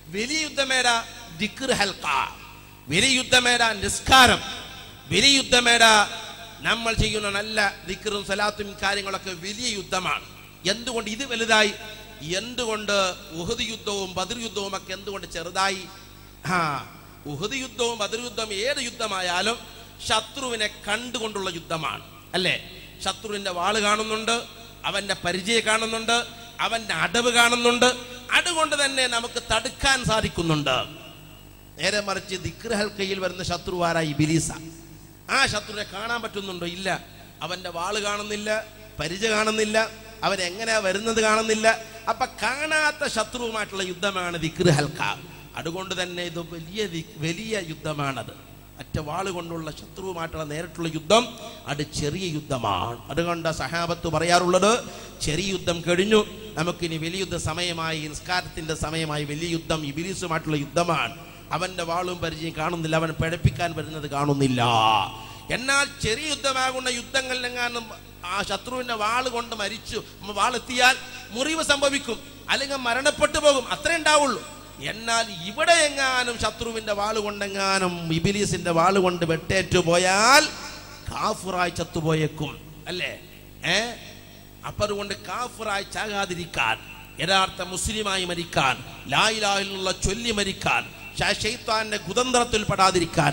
വലിയ യുദ്ധമേടാ ദിക്ർ ഹൽഖ, വലിയ യുദ്ധമേടാ നിസ്കാരം, വലിയ യുദ്ധമേടാ നമ്മൾ ചെയ്യുന്ന നല്ല ദിക്റും സലാത്തും കാര്യങ്ങളൊക്കെ വലിയ യുദ്ധമാണ്. എന്തുകൊണ്ട് ഇത് വലുതായി? എന്തുകൊണ്ട് ഉഹദ് യുദ്ധവും ബദർ യുദ്ധവും ഒക്കെ എന്തുകൊണ്ട് ചെറുതായി? ഉഹദ് യുദ്ധവും ബദർ യുദ്ധവും ഏത് യുദ്ധമായാലും ശത്രുവിനെ കണ്ടുകൊണ്ടുള്ള യുദ്ധമാണ്, അല്ലേ? ശത്രുവിന്റെ വാള് കാണുന്നുണ്ട്, അവന്റെ പരിചയം കാണുന്നുണ്ട്, അവന്റെ അടവ് കാണുന്നുണ്ട്. അതുകൊണ്ട് തന്നെ നമുക്ക് തടുക്കാൻ സാധിക്കുന്നുണ്ട്. നേരെ മറിച്ച് ദിക്ർ ഹൽഖയിൽ വരുന്ന ശത്രു ആരാ? ഇബ്ലീസ. ആ ശത്രുവിനെ കാണാൻ പറ്റുന്നുണ്ടോ? ഇല്ല. അവന്റെ വാള് കാണുന്നില്ല, പരിചയം കാണുന്നില്ല, അവൻ എങ്ങനെയാ വരുന്നത് കാണുന്നില്ല. അപ്പൊ കാണാത്ത ശത്രുവുമായിട്ടുള്ള യുദ്ധമാണ് ദിക്ർ ഹൽഖ. അതുകൊണ്ട് തന്നെ ഇത് വലിയ യുദ്ധമാണത്. മറ്റേ വാള് കൊണ്ടുള്ള ശത്രുവുമായിട്ടുള്ള നേരിട്ടുള്ള യുദ്ധം അത് ചെറിയ യുദ്ധമാണ്. അതുകൊണ്ട് സഹാബത്ത് പറയാറുള്ളത്, ചെറിയ യുദ്ധം കഴിഞ്ഞു, നമുക്കിനി വലിയ യുദ്ധ സമയമായി, നിസ്കാരത്തിന്റെ സമയമായി. വലിയ യുദ്ധം ഇബ്ലീസുമായിട്ടുള്ള യുദ്ധമാണ്. അവന്റെ വാളും പരിചയം കാണുന്നില്ല, അവൻ പിഴപ്പിക്കാൻ വരുന്നത് കാണുന്നില്ല. എന്നാൽ ചെറിയ യുദ്ധമാകുന്ന യുദ്ധങ്ങളിലെങ്ങാനും ആ ശത്രുവിന്റെ വാള് കൊണ്ട് മരിച്ചു, വാളെത്തിയാൽ മുറിവ് സംഭവിക്കും, അല്ലെങ്കിൽ മരണപ്പെട്ടു പോകും, അത്രേ ഉണ്ടാവുള്ളൂ. എന്നാൽ ഇവിടെ എങ്ങാനും ശത്രുവിന്റെ വാള് കൊണ്ടെങ്ങാനും ഇബ്ലീസിന്റെ വാള് കൊണ്ട് വെട്ടേറ്റു പോയാൽ കാഫിറായി ചത്തുപോയേക്കും, അല്ലേ? അപ്പൊ അതുകൊണ്ട് കാഫിറായി ചാകാതിരിക്കാൻ, യഥാർത്ഥ മുസ്ലിമായി മരിക്കാൻ, ലാ ഇലാഹ ഇല്ലല്ലാഹ് ചൊല്ലി മരിക്കാൻ, ശൈത്താന്റെ കുതന്ത്രത്തിൽ പെടാതിരിക്കാൻ,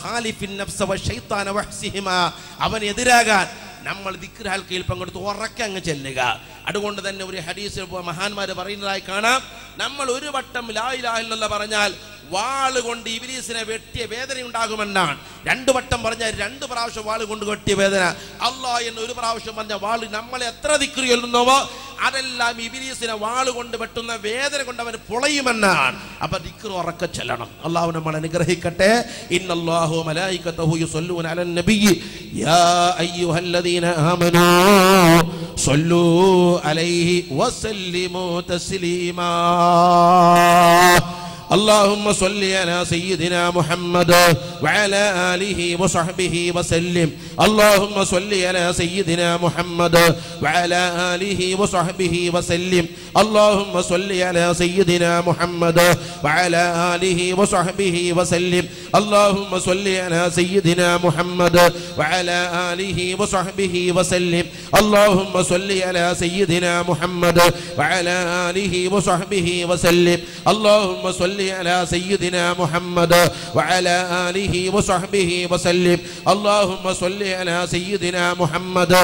അവനെതിരാകാൻ നമ്മൾ ദിക്ർ ഹൽഖയിൽ പങ്കെടുത്ത് ഉറക്കെ അങ്ങ് ചെല്ലുക. അതുകൊണ്ട് തന്നെ ഒരു ഹദീസിൽ മഹാന്മാര് പറയുന്നതായി കാണാം, നമ്മൾ ഒരു വട്ടം ലാ ഇലാഹ ഇല്ലല്ലാഹ് പറഞ്ഞാൽ വാള് കൊണ്ട് ഇബ്ലീസിനെ വെട്ടിയ വേദന ഉണ്ടാകുമെന്നാണ്. 2 വട്ടം പറഞ്ഞാൽ 2 പ്രാവശ്യം വാള് കൊണ്ട് വെട്ടിയ വേദന. അല്ലാഹ് എന്ന് ഒരു പ്രാവശ്യം പറഞ്ഞ വാള് നമ്മൾ എത്ര ദിക്ർ ചൊല്ലുന്നുവോ അതെല്ലാം ഇബ്ലീസിനെ വാള് കൊണ്ട് വെട്ടുന്ന വേദന കൊണ്ട് അവന് പൊളയുമെന്നാണ്. അപ്പൊ ദിക്ർ ഉറക്കെ ചെല്ലണം. അല്ലാഹു നമ്മളെ അനുഗ്രഹിക്കട്ടെ. ഇന്നല്ലാഹു മലായികതഹു യുസല്ലൂന അലൻ നബിയ്യി യാ അയ്യുഹല്ലദീന ആമനൂ സ്വല്ലൂ അലൈഹി വസല്ലിമൂ തസ്ലീമാ. اللهم صل على سيدنا محمد وعلى آله وصحبه وسلم. اللهم صل على سيدنا محمد وعلى آله وصحبه وسلم. اللهم صل على سيدنا محمد وعلى آله وصحبه وسلم. اللهم صل على سيدنا محمد وعلى آله وصحبه وسلم. اللهم صل على سيدنا محمد وعلى آله وصحبه وسلم. اللهم صل على سيدنا محمد وعلى آله وصحبه وسلم. اللهم صل على سيدنا محمد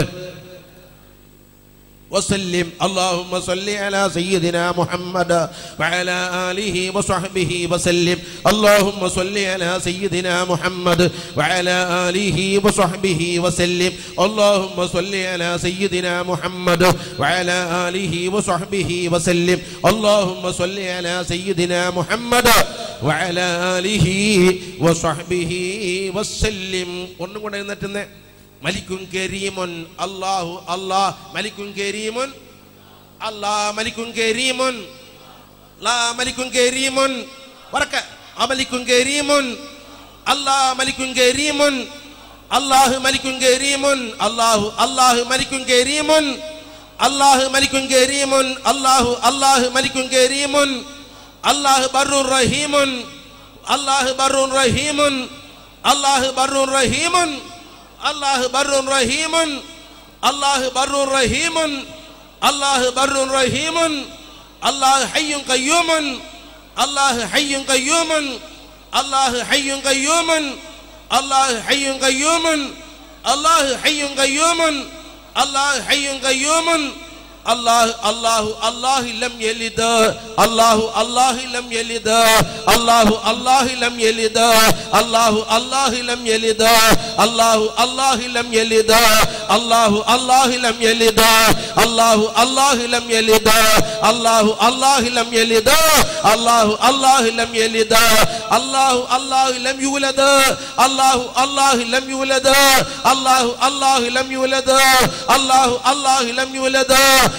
وسلم. اللهم صل على سيدنا محمد وعلى آله وصحبه وسلم. اللهم صل على سيدنا محمد وعلى آله وصحبه وسلم. اللهم صل على سيدنا محمد وعلى آله وصحبه وسلم. اللهم صل على سيدنا محمد وعلى آله وصحبه وسلم. ഒന്നും കൂടെ എന്നിട്ട് മലിക്കുൻ കരീമുൻ അല്ലാഹു അല്ലാഹ് മലിക്കുൻ കരീമുൻ അല്ലാഹ് മലിക്കുൻ കരീമുൻ ലാ മലിക്കുൻ കരീമുൻ വറക അമലിക്കുൻ കരീമുൻ അല്ലാഹ് മലിക്കുൻ കരീമുൻ അല്ലാഹു മലിക്കുൻ കരീമുൻ അല്ലാഹു അല്ലാഹു മലിക്കുൻ കരീമുൻ അല്ലാഹു മലിക്കുൻ കരീമുൻ അല്ലാഹു അല്ലാഹു മലിക്കുൻ കരീമുൻ അല്ലാഹു ബർറുർ റഹീമുൻ അല്ലാഹു ബർറുർ റഹീമുൻ അല്ലാഹു ബർറുർ റഹീമുൻ الله بر رحيم. الله بر رحيم. الله بر رحيم. الله حي قيوم. الله حي قيوم. الله حي قيوم. الله حي قيوم. الله حي قيوم. الله حي قيوم. الله الله الله لم يلد. الله الله لم يلد. الله الله لم يلد. الله الله لم يلد. الله الله لم يلد. الله الله لم يلد. الله الله لم يلد. الله الله لم يلد. الله الله لم يلد. الله الله لم يولد. الله الله لم يولد. الله الله لم يولد. الله الله لم يولد.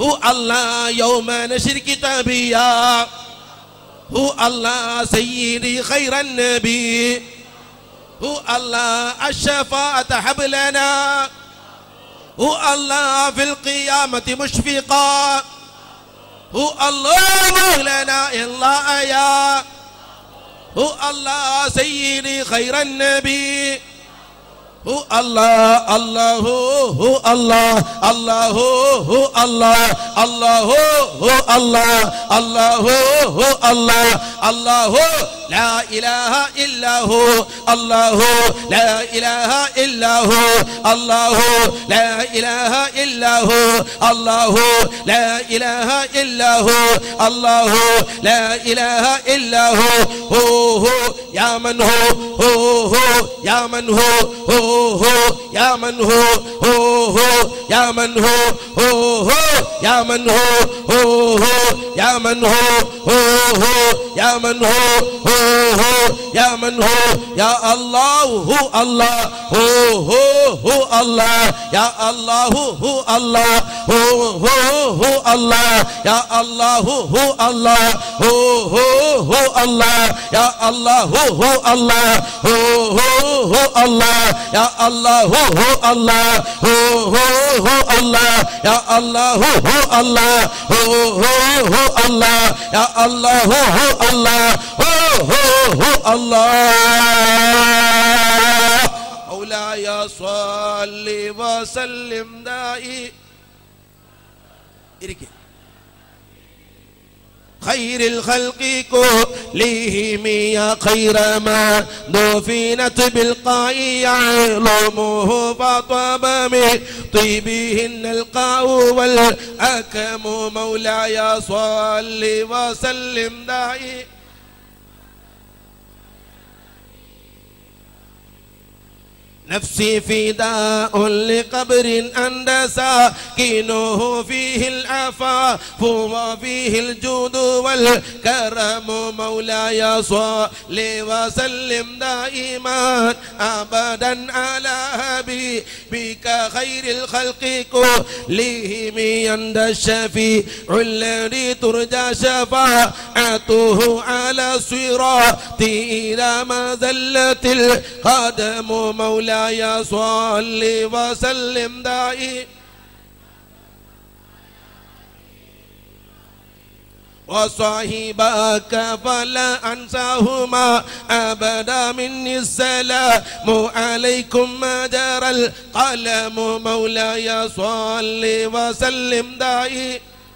هو الله يوم نشر كتابيا هو الله سيدي خير النبي هو الله الشفاعة حبلنا هو الله في القيامة مشفقا هو الله مولانا إلا يا هو الله سيدي خير النبي هو الله الله هو الله الله هو الله الله هو الله الله هو الله الله لا إله إلا هو الله لا إله إلا هو الله لا إله إلا هو الله لا إله إلا هو الله لا إله إلا هو يا من هو يا من هو يا من هو يا من هو يا من هو يا من هو يا من هو يا من هو يا الله هو الله هو الله يا الله هو الله هو الله يا الله هو الله هو الله يا الله هو الله هو الله يا الله هو الله هو الله يا الله هو الله هو الله يا الله هو الله هو الله مولاي صل وسلم دائما خير الخلق كلهم يا خير ما دفنت بالقاء يعلمه فطاب من طيبهن القاء والأكم مولاي صل وسلم دائما نفسي فداء لقبر أنت ساكنه فيه العفاف وفيه الجود والكرم مولاي صل وسلم دائما أبدا على حبيبك خير الخلق كلهم عند الشفيع الذي ترجى شفاعته على الصراط إلى مذلة القدم مولاي يا صل وسلم دائما وصاحبك فلا أنساهما أبدا مني السلام عليكم ما جرى القلم مولاي صل وسلم دائما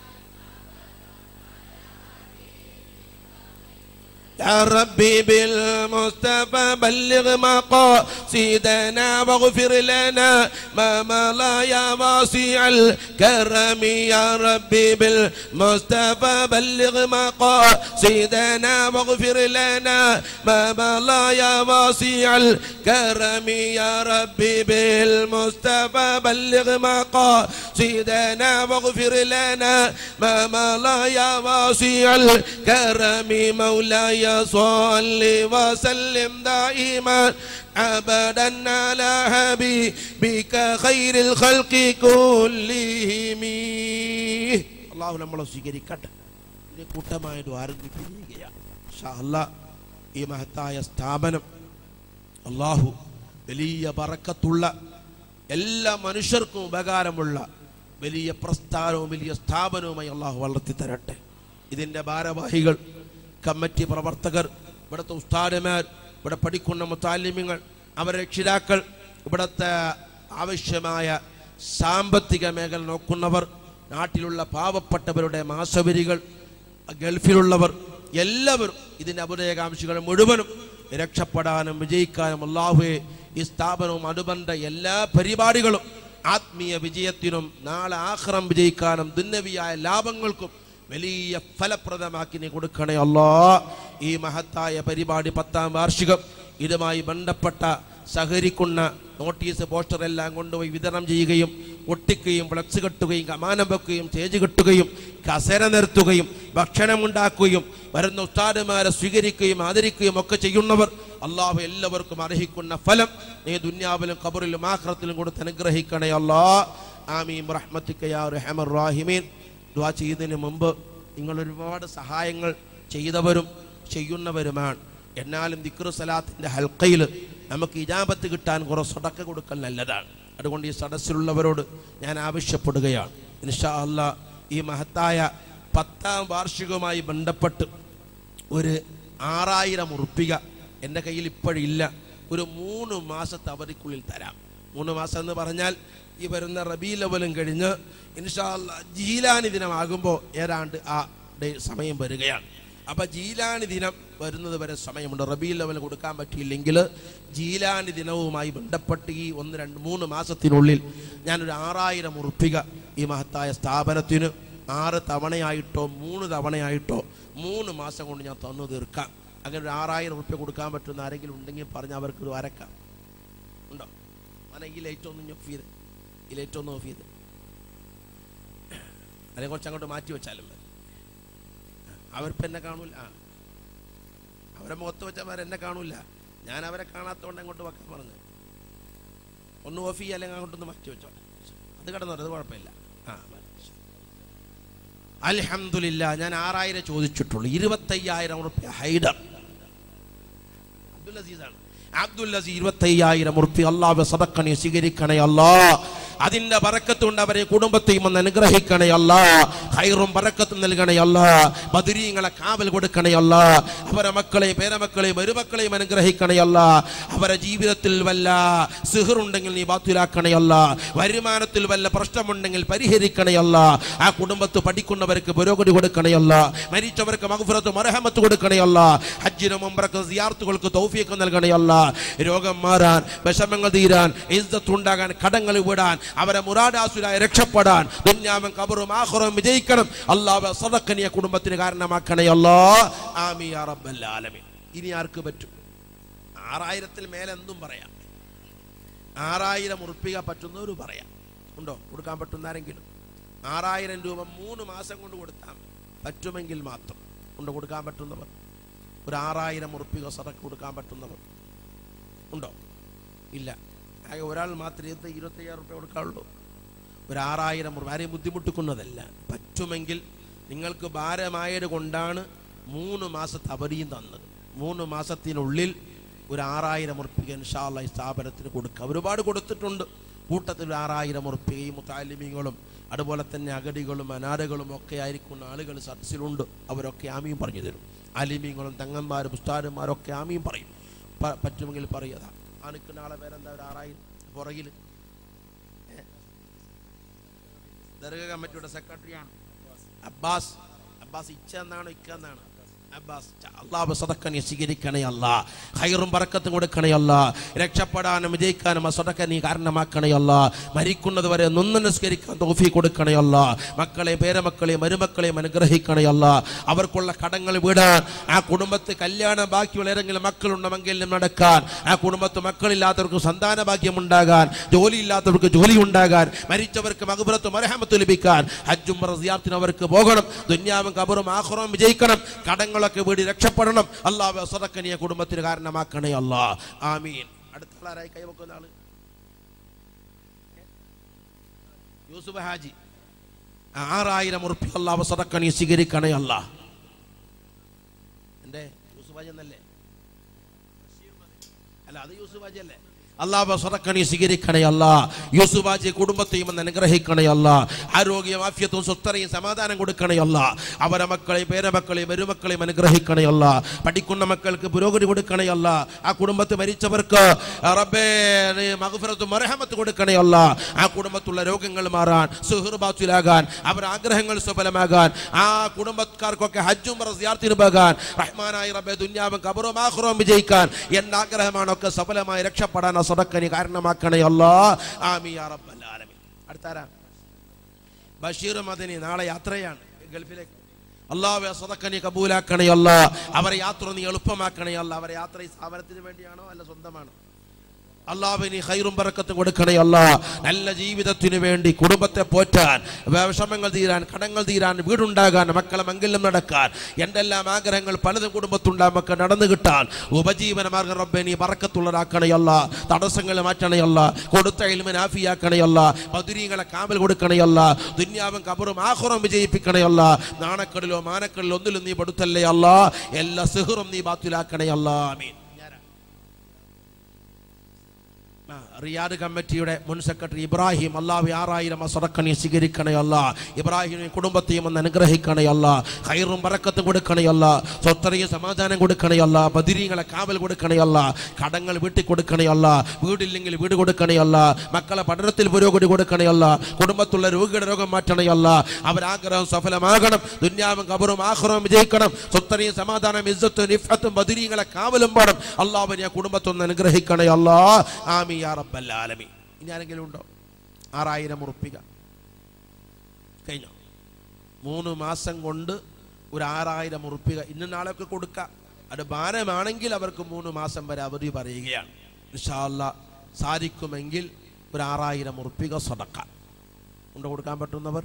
يا ربي بالمصطفى بلغ مقاصدنا واغفر لنا ما مضى يا واسع الكرم يا ربي بالمصطفى بلغ مقاصدنا واغفر لنا ما مضى يا واسع الكرم يا ربي بالمصطفى بلغ مقاصدنا واغفر لنا ما مضى يا واسع الكرم مولاي صل وسلم دائما أبدا على حبيبك خير الخلق كلهم الله നമ്മളെ സ്വീകരിക്കട്ടെ ഇനി കൂട്ടമായിട്ട് ആരംഭിക്കുകയാണ് ഇൻഷാ അല്ലാഹ് ഈ മഹത്തായ സ്ഥാപനം അല്ലാഹു വലിയ ബറക്കത്തുള്ള എല്ലാ മനുഷ്യർക്കും ഉപകാരമുള്ള വലിയ പ്രസ്ഥാനവും വലിയ സ്ഥാപനവുമായി അല്ലാഹു വളർത്തി തരട്ടെ ഇതിന്റെ ഭാരവാഹികൾ കമ്മിറ്റി പ്രവർത്തകർ ഇവിടുത്തെ ഉസ്താദുമാർ ഇവിടെ പഠിക്കുന്ന മുത്താലിമ്യങ്ങൾ അവരുടെ രക്ഷിതാക്കൾ ഇവിടുത്തെ ആവശ്യമായ സാമ്പത്തിക മേഖല നോക്കുന്നവർ നാട്ടിലുള്ള പാവപ്പെട്ടവരുടെ മാസവരികൾ ഗൾഫിലുള്ളവർ എല്ലാവരും ഇതിൻ്റെ അഭിനയകാംക്ഷികൾ മുഴുവനും രക്ഷപ്പെടാനും വിജയിക്കാനും അല്ലാഹുവേ ഈ സ്ഥാപനവും അനുബന്ധ എല്ലാ പരിപാടികളും ആത്മീയ വിജയത്തിനും നാളെ ആഖിറം വിജയിക്കാനും ദുന്യവിയായ ലാഭങ്ങൾക്കും വലിയ ഫലപ്രദമാക്കി നീ കൊടുക്കണേ അല്ലാഹ് ഈ മഹത്തായ പരിപാടി 10ാം വാർഷികം ഇതുമായി ബന്ധപ്പെട്ട സഹകരിക്കുന്ന നോട്ടീസ് പോസ്റ്റർ എല്ലാം കൊണ്ടുപോയി വിതരണം ചെയ്യുകയും ഒട്ടിക്കുകയും ഫ്ലക്സ് കെട്ടുകയും കമാനം വെക്കുകയും സ്റ്റേജ് കെട്ടുകയും കസേര നിർത്തുകയും ഭക്ഷണം ഉണ്ടാക്കുകയും വരുന്ന ഉസ്താദുമാരെ സ്വീകരിക്കുകയും ആദരിക്കുകയും ഒക്കെ ചെയ്യുന്നവർ അല്ലാഹു എല്ലാവർക്കും അർഹിക്കുന്ന ഫലം നീ ദുനിയാവിലും ഖബറിലും ആഖിറത്തിലും കൊടുത്ത് അനുഗ്രഹിക്കണേ അല്ലാഹ് ആമീൻ റഹ്മത്തിക യാ അർഹമർ റഹീമീൻ ദുആ ചെയ്യുന്നതിന് മുമ്പ് നിങ്ങൾ ഒരുപാട് സഹായങ്ങൾ ചെയ്തവരും ചെയ്യുന്നവരുമാണ്. എന്നാലും ദിക്ർ സലാത്തിൻ്റെ ഹൽക്കയിൽ നമുക്ക് ഇജാബത്ത് കിട്ടാൻ കുറേ സദഖ കൊടുക്കൽ നല്ലതാണ്. അതുകൊണ്ട് ഈ സദസ്സിലുള്ളവരോട് ഞാൻ ആവശ്യപ്പെടുകയാണ്, ഇൻഷാ അല്ലാഹ് ഈ മഹത്തായ 10ാം വാർഷികവുമായി ബന്ധപ്പെട്ട് ഒരു 6000 ഉറുപ്പിക എൻ്റെ കയ്യിൽ ഇപ്പോഴില്ല, ഒരു 3 മാസത്തെ അവധിക്കുള്ളിൽ തരാം. 3 മാസം എന്ന് പറഞ്ഞാൽ ഈ വരുന്ന റബീഉൽ അവ്വലും കഴിഞ്ഞ് ഇൻഷാ അല്ലാഹ് ജീലാനി ദിനമാകുമ്പോൾ ഏതാണ്ട് ആ സമയം വരികയാണ്. അപ്പം ജീലാനി ദിനം വരുന്നത് വരെ സമയമുണ്ട്. റബീഉൽ അവ്വൽ കൊടുക്കാൻ പറ്റിയില്ലെങ്കിൽ ജീലാനി ദിനവുമായി ബന്ധപ്പെട്ട് ഈ 1, 2, 3 മാസത്തിനുള്ളിൽ ഞാനൊരു 6000 ഉറുപ്പിക ഈ മഹത്തായ സ്ഥാപനത്തിന് 6 തവണയായിട്ടോ 3 തവണയായിട്ടോ 3 മാസം കൊണ്ട് ഞാൻ തന്നു തീർക്കാം. അങ്ങനെ ഒരു 6000 ഉറുപ്പിക കൊടുക്കാൻ പറ്റുന്ന ആരെങ്കിലും ഉണ്ടെങ്കിൽ പറഞ്ഞാൽ അവർക്ക് വരക്കാം. ഉണ്ടോ? അങ്ങനെ ഈ ലൈറ്റ് ഒന്ന് ഓഫ് ചെയ്ത്, ഈ ലൈറ്റ് ഒന്ന് ഓഫ് ചെയ്ത് അതിനെ കുറച്ച് അങ്ങോട്ട് മാറ്റി വെച്ചാലും മതി. അവരിപ്പോൾ എന്നെ കാണൂല, അവരെ മുഖത്ത് വെച്ചാൽ എന്നെ കാണൂല. ഞാൻ അവരെ കാണാത്തതുകൊണ്ട് അങ്ങോട്ട് വെക്കാൻ പറഞ്ഞു. ഒന്ന് ഓഫ് ചെയ്യുക, അല്ലെങ്കിൽ അങ്ങോട്ടൊന്ന് മാറ്റി വെച്ചോ. അത് കിടന്നോ, അത് കുഴപ്പമില്ല. അൽഹംദുലില്ലാ, ഞാൻ 6000 ചോദിച്ചിട്ടുള്ളൂ. 25000 ഉറുപ്പിക ഹൈഡർ അബ്ദുൽ അസീസാണ്. അബ്ദുൽ അസീസ് 25000 ഉറുപ്പിക അല്ലാഹു സദഖ നീ സ്വീകരിക്കണേ അല്ലാഹ്. അതിന്റെ ബറക്കത്ത് കൊണ്ട് അവരെ കുടുംബത്തെയും ഒന്ന് അനുഗ്രഹിക്കണേ അല്ലാഹ്. ഖൈറും ബറക്കത്തും നൽകണേ അല്ലാഹ്. ബദരീങ്ങളെ കാവൽ കൊടുക്കണേ അല്ലാഹ്. അവരെ മക്കളെയും പേരമക്കളെയും മരുമക്കളെയും അനുഗ്രഹിക്കണേ അല്ലാഹ്. അവരെ ജീവിതത്തിൽ വല്ല സിഹറുണ്ടെങ്കിൽ നീ ബാത്തിലാക്കണേ അല്ലാഹ്. വരുമാനത്തിൽ വല്ല പ്രശ്നമുണ്ടെങ്കിൽ പരിഹരിക്കണേ അല്ലാഹ്. ആ കുടുംബത്ത് പഠിക്കുന്നവർക്ക് പുരോഗതി കൊടുക്കണേ അല്ലാഹ്. മരിച്ചവർക്ക് മഗ്ഫിറത്തും മർഹമത്തും കൊടുക്കണേ അല്ലാഹ്. ഹജ്ജിനും ഉംറക്കും സിയാറത്തുകൾക്ക് തൗഫീഖ് നൽകണേ അല്ലാഹ്. രോഗം മാറാൻ, വിഷമങ്ങൾ തീരാൻ, ഇസ്സത്ത് ഉണ്ടാകാൻ, കടങ്ങൾ വിടാൻ, അവരെ മുറാദാസുരായി രക്ഷപ്പെടാൻ, ദുനിയാവും ഖബറും ആഖിറവും വിജയിക്കണം അല്ലാഹു സദഖ നീ കുടുംബത്തിന് കാരണമാക്കണേ അല്ലാഹ്. ആമീൻ യാ റബ്ബൽ ആലമീൻ. ഇനി ആർക്ക് പറ്റും? 6000 മേലെ എന്തും പറയാം. 6000 ഉറുപ്പിക പറ്റുന്നവർ പറയാം. ഉണ്ടോ? കൊടുക്കാൻ പറ്റുന്ന ആരെങ്കിലും? 6000 രൂപ 3 മാസം കൊണ്ട് കൊടുത്താൽ പറ്റുമെങ്കിൽ മാത്രം. ഉണ്ടോ? കൊടുക്കാൻ പറ്റുന്നവർ? ഒരു 6000 ഉറുപ്പിക സദഖ കൊടുക്കാൻ പറ്റുന്നവർ ഉണ്ടോ? ഇല്ല. ആകെ ഒരാൾ മാത്രമേ 25000 രൂപ കൊടുക്കാറുള്ളൂ. ഒരു 6000 രൂപ ആരെയും ബുദ്ധിമുട്ടിക്കുന്നതല്ല. പറ്റുമെങ്കിൽ നിങ്ങൾക്ക് ഭാരമായത് കൊണ്ടാണ് 3 മാസത്തെ അവധിയും തന്നത്. 3 മാസത്തിനുള്ളിൽ ഒരു 6000 ഉറുപ്പിക ഇൻഷാ അല്ലാഹ് ഈ സ്ഥാപനത്തിന് കൊടുക്കുക. ഒരുപാട് കൊടുത്തിട്ടുണ്ട്. കൂട്ടത്തിൽ 6000 ഉറുപ്പിക ഈ മുതഅല്ലിമീങ്ങളും അതുപോലെ തന്നെ അഗടികളും അനാഥകളും ഒക്കെ ആയിരിക്കുന്ന ആളുകൾ സദസ്സിലുണ്ട്. അവരൊക്കെ ആമീൻ പറഞ്ഞു തരും. അലിമീങ്ങളും തങ്ങന്മാരും ഉസ്താദന്മാരൊക്കെ ആമീൻ പറയും. പറ്റുമെങ്കിൽ പറയുക. അനക്ക് നാളെ പേരെന്താ? ഒരു 6000 പുറകിൽ ദർഗ കമ്മിറ്റിയുടെ സെക്രട്ടറിയാണ് അബ്ബാസ്. അബ്ബാസ് ഇച്ച എന്നാണോ ഇക്ക എന്നാണ്? അബ്ബാസ്. അല്ലാഹു സദഖ നീ സ്വീകരിക്കണേ അല്ലാഹ്. ഖൈറും ബറക്കത്തും കൊടുക്കണേ അല്ലാഹ്. രക്ഷപ്പെടാനും വിജയിക്കാനും സദഖ നീ കാരണമാക്കണേ അല്ലാഹ്. മരിക്കുന്നത് വരെ നിന്ന് നിസ്കരിക്കാൻ തൗഫീഖ് കൊടുക്കണേ അല്ലാഹ്. മക്കളെയും പേരമക്കളെയും മരുമക്കളെയും അനുഗ്രഹിക്കണേ അല്ലാഹ്. അവർക്കുള്ള കടങ്ങൾ വിടാൻ, ആ കുടുംബത്ത് കല്യാണം ബാക്കിയുള്ള ഏതെങ്കിലും മക്കളുണ്ടെങ്കിൽ നടക്കാൻ, ആ കുടുംബത്ത് മക്കളില്ലാത്തവർക്ക് സന്താന ഭാഗ്യം ഉണ്ടാകാൻ, ജോലി ഇല്ലാത്തവർക്ക് ജോലി ഉണ്ടാകാൻ, മരിച്ചവർക്ക് മഗ്ഫിറത്തും മർഹമത്തും ലഭിക്കാൻ, ഹജ്ജും സിയാറത്തിനും അവർക്ക് പോകണം, ദുനിയാവും ഖബറും ആഖിറവും വിജയിക്കണം, കടങ്ങളൊക്കെ വീടി രക്ഷപ്പെടണം. അല്ലാഹു സദഖ നീ കുടുംബത്തിന് കാരണമാക്കണേ അല്ലാഹ്. ആമീൻ. അടുത്ത ആരായി കൈവക്കുന്ന ആള്? യൂസുഫ് ഹാജി. 6000 ഉറുപ്പിക അല്ലാഹു സദഖ നീ സ്വീകരിക്കണേ അല്ലാഹ്. എന്റെ യൂസുഫ് ഹാജി എന്നല്ലേ? അല്ല, അത് യൂസുഫ് ഹാജി അല്ലേ? അല്ലാഹു സദഖ നീ സ്വീകരിക്കണേ അല്ലാഹ്. യൂസുഫ് ഹാജി കുടുംബത്തെയും അനുഗ്രഹിക്കണേ അല്ലാഹ്. ആരോഗ്യം, ആഫിയത്തും സ്വസ്ഥതയും സമാധാനം കൊടുക്കണേ അല്ലാഹ്. അവരെ മക്കളെയും പേരമക്കളെയും മരുമക്കളെയും അനുഗ്രഹിക്കണേ അല്ലാഹ്. പഠിക്കുന്ന മക്കൾക്ക് പുരോഗതി കൊടുക്കണേ അല്ലാഹ്. ആ കുടുംബത്തിൽ മരിച്ചവർക്ക് റബ്ബേ മഗ്ഫിറത്തും മർഹമത്തും കൊടുക്കണേ അല്ലാഹ്. ആ കുടുംബത്തുള്ള രോഗങ്ങൾ മാറാൻ, സുഹൃ ബാത്തിലാകാൻ, അവരുടെ ആഗ്രഹങ്ങൾ സഫലമാകാൻ, ആ കുടുംബക്കാർക്കൊക്കെ ഹജ്ജും സിയാറത്തിന് പോകാൻ, റഹ്മാനായ റബ്ബേ ദുനിയാവും ഖബറും ആഖിറവും വിജയിക്കാൻ എന്ന ആഗ്രഹമാണൊക്കെ സഫലമായി രക്ഷപ്പെടാൻ സദഖ നീ കാരണമാക്കണേ അല്ലാഹ്. ആമീൻ യാ റബ്ബൽ ആലമീൻ. അടുത്താരാ? ബഷീർ മദനി. നാളെ യാത്രയാണ് ഗൾഫിലേക്ക്. അല്ലാഹുവേ സദഖ നീ കബൂലാക്കണേ അല്ലാഹ്. അവരെ യാത്ര നീ എളുപ്പമാക്കണേ അല്ലാഹ്. അവരെ യാത്ര ഈ സ്ഥാപനത്തിന് വേണ്ടിയാണോ അല്ല സ്വന്തമാണോ? അള്ളാഹുവിന് ഖൈറും ബറക്കത്തും കൊടുക്കണേ അല്ലാ. നല്ല ജീവിതത്തിന് വേണ്ടി കുടുംബത്തെ പോറ്റാൻ, വിഷമങ്ങൾ തീരാൻ, കടങ്ങൾ തീരാൻ, വീടുണ്ടാകാൻ, മക്കളെ മംഗല്യം നടക്കാൻ, എന്തെല്ലാം ആഗ്രഹങ്ങൾ പലതും കുടുംബത്തുണ്ടാകുമ്പോൾ നടന്നു കിട്ടാൻ ഉപജീവന മാർഗ്ഗം റബ്ബേ നീ ബറക്കത്തുള്ളതാക്കണേ അല്ലാ. തടസ്സങ്ങൾ മാറ്റണേ അല്ലാ. കൊടുത്ത ഇൽമിനെ ആഫിയാക്കണേ അല്ലാ. ബദരീങ്ങളെ കാമൽ കൊടുക്കണേ അല്ലാ. ദുനിയാവും ഖബറും ആഖിറവും വിജയിപ്പിക്കണേ അല്ലാ. നാണക്കടലോ മാനക്കടലോ ഒന്നിലും നീ പെടുത്തല്ലേ അല്ലാ. എല്ലാ സിഹറും നീ ബാത്തിലാക്കണേ അല്ലാ. ആമീൻ. റിയാദ് കമ്മിറ്റിയുടെ മുൻ സെക്രട്ടറി ഇബ്രാഹിം, അല്ലാഹു 6000 സദഖ നീ സ്വീകരിക്കണേ അല്ലാ. ഇബ്രാഹിമിനെ കുടുംബത്തെയും ഒന്ന് അനുഗ്രഹിക്കണേ അല്ലാ. ഖൈറും ബറക്കത്തും കൊടുക്കണേ അല്ലാ. സ്വത്തറിയ സമാധാനം കൊടുക്കണേ അല്ലാ. ബദരീങ്ങളെ കാവൽ കൊടുക്കണേ അല്ലാ. കടങ്ങൾ വീട്ടിൽ കൊടുക്കണേ അല്ലാ. വീടില്ലെങ്കിൽ വീട് കൊടുക്കണേ അല്ലാ. മക്കളെ പഠനത്തിൽ പുരോഗതി കൊടുക്കണേ അല്ലാ. കുടുംബത്തുള്ള രോഗിയുടെ രോഗം മാറ്റണേ അല്ലാ. അവരാഗ്രഹം സഫലമാകണം. ദുനിയാവും ഖബറും ആഖിറവും വിജയിക്കണം. സ്വത്തറിയ സമാധാനം, ഇസ്സത്തും ഇഫ്അത്തും ബദരീങ്ങളെ കാവലും വേണം. അല്ലാഹുവിനെ കുടുംബത്തൊന്ന് അനുഗ്രഹിക്കണേ അല്ലാ. ആമീൻ യാ റബ്ബൽ ആലമീൻ. ഇനി ആരെങ്കിലും ഉണ്ടോ? 6000 ഉറുപ്പിക കഴിഞ്ഞോ? 3 മാസം കൊണ്ട് ഒരു 6000 ഉറുപ്പിക ഇന്ന് നാളെയൊക്കെ കൊടുക്കാം. അത് ഭാരമാണെങ്കിൽ അവർക്ക് 3 മാസം വരെ അവധി പറയുകയാണ്. ഇൻഷാ അല്ലാഹ് സാധിക്കുമെങ്കിൽ ഒരു 6000 ഉറുപ്പിക സദഖ കൊണ്ട് കൊടുക്കാൻ പറ്റുന്നവർ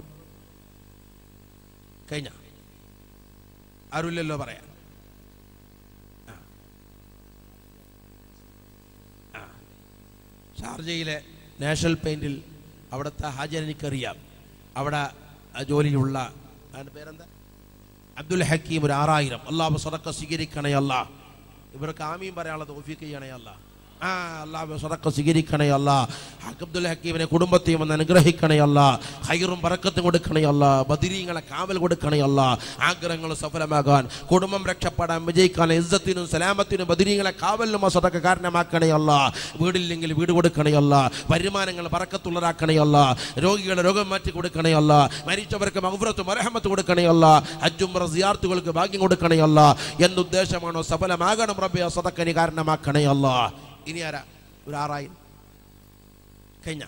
കഴിഞ്ഞ ആരുമില്ലല്ലോ പറയാൻ. ഷാർജയിലെ നാഷണൽ പെയിന്റിൽ അവിടുത്തെ ഹാജർ എനിക്കറിയാം. അവിടെ ജോലിയുള്ള അതിൻ്റെ പേരെന്താ, അബ്ദുൽ ഹക്കീം, ഒരു 6000. അല്ലാഹു സദഖ സ്വീകരിക്കണേ അല്ലാ. ഇവർക്ക് ആമീൻ പറയാനുള്ള തൗഫീഖ് ചെയ്യണേ അല്ലാ. അല്ലാഹു സദഖ സ്വീകരിക്കണേ അല്ലാ. അബ്ദുൽ ഹക്കീമിനെ കുടുംബത്തെയും ഒന്ന് അനുഗ്രഹിക്കണേ അല്ലാ. ഖൈറും ബറക്കത്തും കൊടുക്കണേ അല്ലാ. ബദരീങ്ങളെ കാവൽ കൊടുക്കണേ അല്ലാ. ആഗ്രഹങ്ങൾ സഫലമാകാൻ, കുടുംബം രക്ഷപ്പെടാൻ, വിജയിക്കാൻ, ഇസ്സത്തിനും സലാമത്തിനും ബദരീങ്ങളെ കാവലിനും സദഖ കാരണമാക്കണേ അല്ലാ. വീടില്ലെങ്കിൽ വീട് കൊടുക്കണേ അല്ലാ. വരുമാനങ്ങൾ ബറക്കത്തുള്ളതാക്കണേ അല്ലാ. രോഗികളെ രോഗം മാറ്റി കൊടുക്കണേ അല്ലാ. മരിച്ചവർക്ക് മഗ്ഫിറത്തും മർഹമത്ത് കൊടുക്കണേ അല്ലാ. ഹജ്ജ് ഉംറ സിയാറത്തുകൾക്ക് ഭാഗ്യം കൊടുക്കണേ അല്ലാ. എന്തുദ്ദേശമാണോ സഫലമാകണം റബ്ബേ സദഖന് കാരണമാക്കണേ അല്ലാ. ഇനി ആരാ? ഒരു 6000 കഴിഞ്ഞ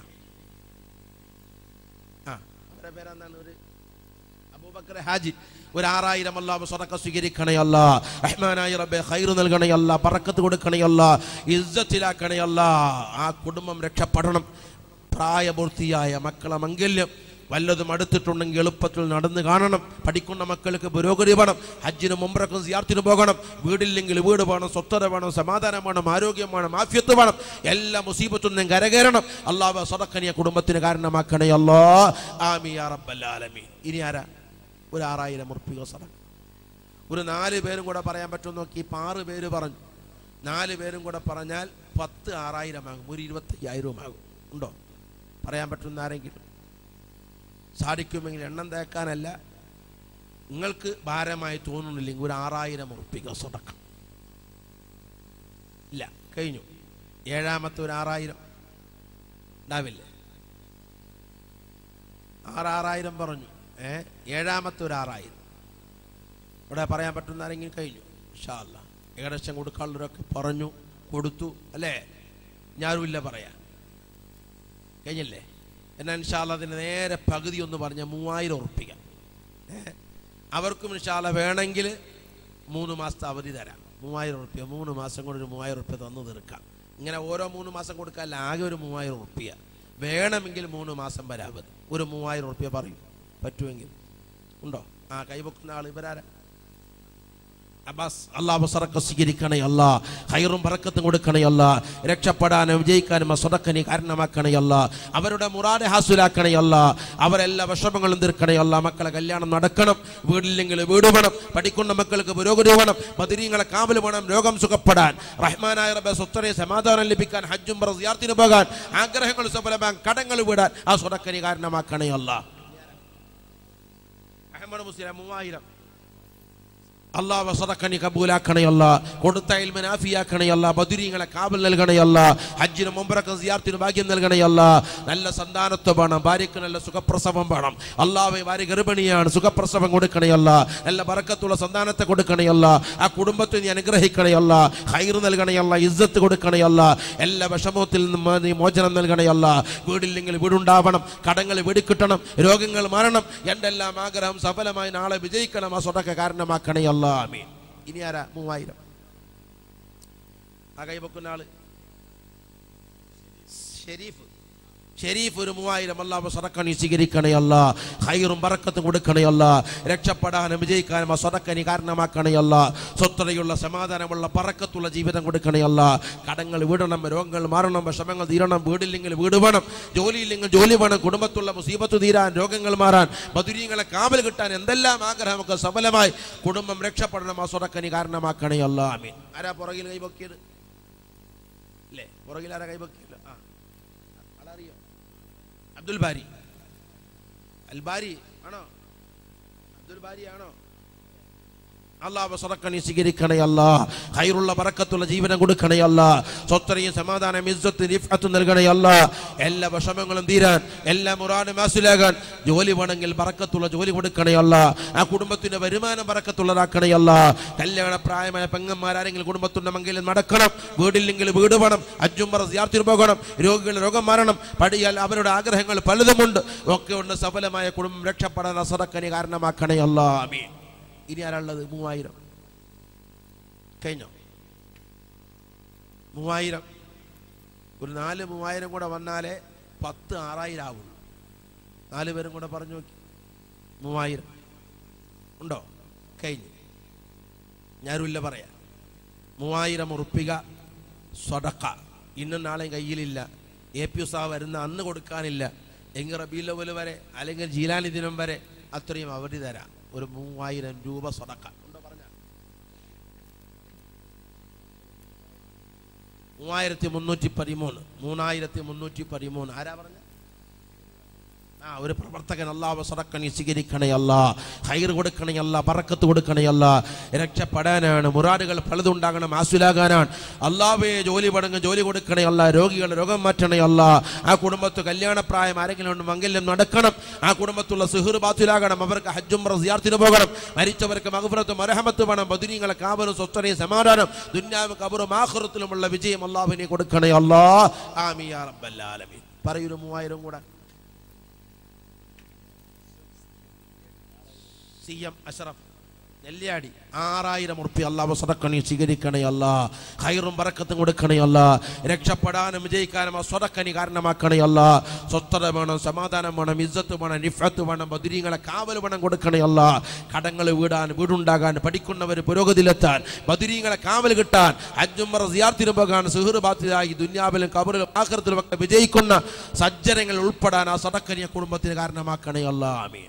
അവരുടെ പേരെന്താണ്? ഒരു അബൂബക്കർ ഹാജി. ഒരു 6000 അല്ലാഹു സദഖ സ്വീകരിക്കണേ അല്ലാ. റഹ്മാനായ റബ്ബേ ഖൈർ നൽകണേ അല്ലാ. ബറക്കത്ത് കൊടുക്കണേ അല്ലാ. ഇസ്സത്തിലാക്കണേ അല്ലാ. ആ കുടുംബം രക്ഷപ്പെടണം. പ്രായപൂർത്തിയായ മക്കളെ മംഗല്യം വല്ലതും അടുത്തിട്ടുണ്ടെങ്കിൽ എളുപ്പത്തിൽ നടന്ന് കാണണം. പഠിക്കുന്ന മക്കൾക്ക് പുരോഗതി വേണം. ഹജ്ജിനും ഉംറക്കും സിയാറത്തിനും പോകണം. വീടില്ലെങ്കിൽ വീട് വേണം, സ്വത്തത വേണം, സമാധാനം വേണം, ആരോഗ്യം വേണം, ആഫിയത്ത് വേണം. എല്ലാ മുസീബത്തും കരകയറണം. അല്ലാഹു സദഖനിയ കുടുംബത്തിന് കാരണമാക്കണേ അല്ലാ. ആമീൻ യാ റബ്ബൽ ആലമീൻ. ഇനി ആരാ? ഒരു 6000 ഉറുപ്പിക സദഖ. ഒരു 4 പേരും കൂടെ പറയാൻ പറ്റുമോ നോക്കി. ഇപ്പം 6 പേര് പറഞ്ഞു. 4 പേരും കൂടെ പറഞ്ഞാൽ 10 6000 ആകും. ഒരു 25,000 ആകും. ഉണ്ടോ? പറയാൻ പറ്റുന്ന ആരെങ്കിലും? സാധിക്കുമെങ്കിൽ എണ്ണം തേക്കാനല്ല, നിങ്ങൾക്ക് ഭാരമായി തോന്നുന്നില്ലെങ്കിൽ ഒരു 6000 ഉറുപ്പിക സദഖ. ഇല്ല, കഴിഞ്ഞു. 7ാമത്തെ ഒരു 6000 ഉണ്ടാവില്ലേ? 6000 പറഞ്ഞു. 7ാമത്തെ ഒരു 6000 ഇവിടെ പറയാൻ പറ്റുന്ന ആരെങ്കിലും കഴിഞ്ഞു? ഇൻഷാ അല്ലാഹ് ഏകദേശം കൊടുക്കാനുള്ളവരൊക്കെ പറഞ്ഞു, കൊടുത്തു അല്ലേ? ഞാനുമില്ല പറയാൻ. കഴിഞ്ഞില്ലേ? എന്നാൽ ഇൻഷാ അല്ലാഹ് അതിന് നേരെ പകുതി ഒന്ന് പറഞ്ഞ 3000 ഉറുപ്പിക. അവർക്കും ഇൻഷാ അല്ലാഹ് വേണമെങ്കിൽ 3 മാസത്തെ അവധി തരാം. 3000 ഉറുപ്പിക 3 മാസം കൊണ്ട് ഒരു 3000 ഉറുപ്പിക തന്നു തീർക്കാം. ഇങ്ങനെ ഓരോ 3 മാസം കൊടുക്കാല്ല, ആകെ ഒരു 3000 ഉറുപ്പിക. വേണമെങ്കിൽ 3 മാസം വരെ അവധി. ഒരു 3000 ഉറുപ്പിക പറയും പറ്റുമെങ്കിൽ. ഉണ്ടോ? കൈവെക്കുന്ന ആൾ ഇവരാരാ? അബ്ബാസ്. അല്ലാഹു സദഖ സ്വീകരിക്കണേ അല്ലാ. ഖൈറും ബറക്കത്തും കൊടുക്കണേ അല്ലാ. രക്ഷപ്പെടാനും വിജയിക്കാനും സദഖനി കാരണമാക്കണേ അല്ലാ. അവരുടെ മുറാദ് ഹാസിലാക്കണേ അല്ലാ. അവരെല്ലാ വിഷമങ്ങളും തീർക്കണേ അല്ലാ. മക്കളെ കല്യാണം നടക്കണം. വീടില്ലെങ്കിൽ വീട് വേണം. പഠിക്കുന്ന മക്കൾക്ക് പുരോഗതി വേണം. ബദരീങ്ങളെ കാവൽ വേണം. രോഗം സുഖപ്പെടാൻ, റഹ്മാനായ റബ്ബേ സ്വത്തരെ സമാധാനം ലഭിക്കാൻ, ഹജ്ജും ഉംറ സിയാറത്തിന് പോകാൻ, ആഗ്രഹങ്ങൾ സഫലമാകാൻ, കടങ്ങൾ വിടാൻ ആ സദഖനി കാരണമാക്കണേ അല്ലാ. അഹ്മദ് മുസ്ലിം 3000. അല്ലാഹു സദഖനി കബൂലാക്കണേ അല്ലാ. കൊടുത്ത ഇൽമിനെ ആഫിയാക്കണേ അല്ലാ. ബദരീങ്ങളെ കാവൽ നൽകണേ അല്ലാ. ഹജ്ജിനും ഉംറക്കും സിയാറത്തിനും ഭാഗ്യം നൽകണേ അല്ലാ. നല്ല സന്താനത്വം വേണം. ഭാര്യയ്ക്ക് നല്ല സുഖപ്രസവം വേണം. അല്ലാഹുവേ ഭാര്യ ഗർഭിണിയാണ്, സുഖപ്രസവം കൊടുക്കണേ അല്ലാ. നല്ല ബറക്കത്തുള്ള സന്താനത്തെ കൊടുക്കണേ അല്ലാ. ആ കുടുംബത്തെ നീ അനുഗ്രഹിക്കണേ അല്ലാ. ഖൈർ നൽകണേ അല്ലാ. ഇസ്സത്ത് കൊടുക്കണേ അല്ലാ. എല്ലാ വിഷമത്തിൽ നിന്നും നീ മോചനം നൽകണേ അല്ലാ. വീടില്ലെങ്കിൽ വീടുണ്ടാവണം. കടങ്ങൾ വെടിക്കിട്ടണം. രോഗങ്ങൾ മാറണം. എന്തെല്ലാം ആഗ്രഹം സഫലമായി നാളെ വിജയിക്കണം. ആ സദഖ കാരണമാക്കണേ അല്ലാ. ആമീൻ. ഇനി ആരാ? 3000. ആ കൈ വെക്കുന്ന ആള് ഷെരീഫ് ഒരു 3000 അല്ലാഹു സദഖ നീ സ്വീകരിക്കണേ അല്ലാ. ഖൈറും ബറക്കത്തും കൊടുക്കണേ അല്ലാ. രക്ഷപ്പെടാനും വിജയിക്കാനും ആ സദഖ നീ കാരണമാക്കണേ അല്ലാ. സ്വസ്ഥതയുള്ള സമാധാനമുള്ള ബറക്കത്തുള്ള ജീവിതം കൊടുക്കണേ അല്ലാ. കടങ്ങൾ വീടണം, രോഗങ്ങൾ മാറണം, വിഷമങ്ങൾ തീരണം, വീടില്ലെങ്കിൽ വീട് വേണം, ജോലിയില്ലെങ്കിൽ ജോലി വേണം, കുടുംബത്തുള്ള മുസീബത്ത് തീരാൻ, രോഗങ്ങൾ മാറാൻ, ബദരീങ്ങളെ കാവൽ കിട്ടാൻ, എന്തെല്ലാം ആഗ്രഹം നമുക്ക് സഫലമായി കുടുംബം രക്ഷപ്പെടണം ആ സദഖ നീ കാരണമാക്കണേ അല്ലാ. ആമീൻ. ആരാ പുറകിൽ കൈപൊക്കിയത്? അല്ലേ, പുറകിൽ ആരാ കൈപൊക്കിയത്? ആളറിയോ? അബ്ദുൽ ബാരി. അൽ ബാരി ആണോ? അബ്ദുൽ ബാരി ആണോ? അല്ലാഹു സദഖ നീ സ്വീകരിക്കണേ അല്ലാ. ഖൈറുള്ള ബറക്കത്തുള്ള ജീവനം കൊടുക്കണേ അല്ലാ. സ്വസ്ഥതയും സമാധാനം ഇസ്സത്തും റിഫഅത്തും നൽകണേ അല്ലാ. എല്ലാ വിഷമങ്ങളും തീരാൻ, എല്ലാ മുറാദും ഹാസിലാകാൻ, ജോലി വേണമെങ്കിൽ ബറക്കത്തുള്ള ജോലി കൊടുക്കണേ അല്ലാ. ആ കുടുംബത്തിന്റെ വരുമാനം ബറക്കത്തുള്ളതാക്കണേ അല്ലാ. കല്യാണ പ്രായമായ പെങ്ങന്മാരാരെങ്കിലും കുടുംബത്തുണ്ടെങ്കിൽ നടക്കണം, വീടില്ലെങ്കിൽ വീട് വേണം, ഹജ്ജും ഉംറ സിയാറത്തിന് പോകണം, രോഗികളുടെ രോഗം മാറണം, പഠിയാൽ അവരുടെ ആഗ്രഹങ്ങൾ പലതുമുണ്ട്, ഒക്കെ ഉണ്ട്. സഫലമായ കുടുംബം രക്ഷപ്പെടാൻ സദഖ നീ കാരണമാക്കണേ അല്ലാ. ആമീൻ. ഇനി ആരാളുള്ളത്? 3000 കഴിഞ്ഞോ? 3000 ഒരു 4 3000 കൂടെ വന്നാലേ 10 6000 ആവുള്ളൂ. 4 പേരും കൂടെ പറഞ്ഞു നോക്കി. 3000 ഉണ്ടോ? കഴിഞ്ഞു. ഞാനുമില്ല പറയാം. 3000 ഉറുപ്പിക സദഖ ഇന്നും നാളെയും കയ്യിലില്ല, APU സാഹ വരുന്ന അന്ന് കൊടുക്കാനില്ല എങ്കിൽ റബീഉൽ അവ്വൽ വരെ അല്ലെങ്കിൽ ജീലാനി ദിനം വരെ അത്രയും അവധി തരാം. ഒരു 3000 രൂപ സദഖ ഉണ്ടോ? പറഞ്ഞ 3313. ആരാ പറഞ്ഞ? ഒരു പ്രവർത്തകൻ. അല്ലാഹു സദഖ നീ സ്വീകരിക്കണേ അല്ലാ. ഖൈർ കൊടുക്കണേ അല്ലാ. ബറക്കത്ത് കൊടുക്കണേ അല്ലാ. രക്ഷപ്പെടാനാണ്, മുറാദുകൾ പലതുണ്ടാകണം, ആസുലാകാനാണ്. അല്ലാഹുവേ ജോലി പടങ്ങ് ജോലി കൊടുക്കണേ അല്ലാ. രോഗികളുടെ രോഗം മാറ്റണേ അല്ലാ. ആ കുടുംബത്ത് കല്യാണപ്രായം ആരെങ്കിലും ഉണ്ട്, മംഗല്യം നടക്കണം. ആ കുടുംബത്തുള്ള സിഹ്ർ ബാത്തിലാകണം. അവർക്ക് ഹജ്ജും ഉംറ സിയാറത്തിന് പോകണം. മരിച്ചവർക്ക് മഗ്ഫിറത്തും മർഹമത്തും വേണം. ബദരീങ്ങളെ കാവലും സ്വസ്ഥതയും സമാധാനം ദുനിയാവും ഖബറും ആഖിറത്തിലുമുള്ള വിജയം അല്ലാഹുവിനെ കൊടുക്കണേ അല്ലാ. ആമീൻ യാ റബ്ബൽ ആലമീൻ. പറയൂ 3000 കൂടെ. CM അഷ്റഫ് നെല്ലിയാടി 6000 ഉറുപ്പിക അല്ലാഹു സദഖ നീ സ്വീകരിക്കണേ അല്ലാ. ഖൈറും ബറക്കത്തും കൊടുക്കണേ അല്ലാ. രക്ഷപ്പെടാനും വിജയിക്കാനും ആ സദഖ നീ കാരണമാക്കണേ അല്ലാ. സ്വസ്ഥത വേണം, സമാധാനം വേണം, ഇസ്സത്ത് വേണം, റിഫഅത്ത് വേണം, ബദരീങ്ങളെ കാവൽ വേണം കൊടുക്കണേ അല്ലാ. കടങ്ങൾ വീടാൻ, വീടുണ്ടാകാൻ, പഠിക്കുന്നവർ പുരോഗതിയിലെത്താൻ, ബദരീങ്ങളെ കാവൽ കിട്ടാൻ, ഹജ്ജും ഉംറ സിയാറത്തിന് പോകാൻ, സിഹ്ർ ബാത്തിലായി ദുനിയാവിലും ഖബറിലും ആഖിറത്തിലും ഒക്കെ വിജയിക്കുന്ന സജ്ജനങ്ങൾ ഉൾപ്പെടാൻ ആ സദഖ നീ കുടുംബത്തിന് കാരണമാക്കണേ അല്ലാ. ആമീൻ.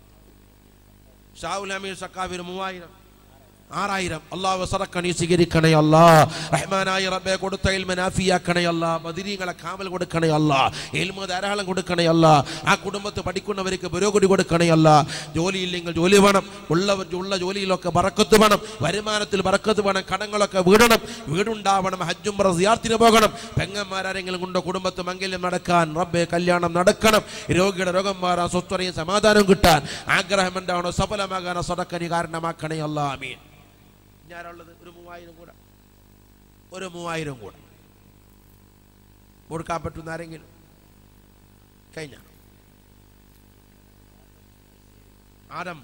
ഷാഉൽ അമീർ സഖാഫി 3000 6000 അല്ലാഹു സദഖ നീ സ്വീകരിക്കണേ അല്ലാ. റഹ്മാനായ റബ്ബേ കൊടുത്ത ഇൽമ നാഫിയാക്കണേ അല്ലാ. ബദരീങ്ങളെ കാവൽ കൊടുക്കണേ അല്ലാ. ഇൽമ ധാരാളം കൊടുക്കണേ അല്ലാ. ആ കുടുംബത്ത് പഠിക്കുന്നവർക്ക് പുരോഗതി കൊടുക്കണേ അല്ലാ. ജോലിയില്ലെങ്കിൽ ജോലി വേണം, ഉള്ള ജോലിയിലൊക്കെ ബറക്കത്ത് വേണം, വരുമാനത്തിൽ ബറക്കത്ത് വേണം, കടങ്ങളൊക്കെ വീടണം, വീടുണ്ടാവണം, ഹജ്ജും ഉംറ സിയാറത്തിന് പോകണം. പെങ്ങന്മാരാരെങ്കിലും കൊണ്ടോ കുടുംബത്ത് മംഗല്യം നടക്കാൻ, റബ്ബേ കല്യാണം നടക്കണം, രോഗിയുടെ രോഗം മാറാൻ, സ്വസ്ഥതയും സമാധാനം കിട്ടാൻ, ആഗ്രഹം എന്താണോ സഫലമാകാൻ സദഖ നീ കാരണമാക്കണേ അല്ലാ. ആമീൻ. ഞാനുള്ളത് ഒരു 3000 കൂടെ. ഒരു 3000 കൂടെ കൊടുക്കാൻ പറ്റുന്ന ആരെങ്കിലും? കഴിഞ്ഞ ആദം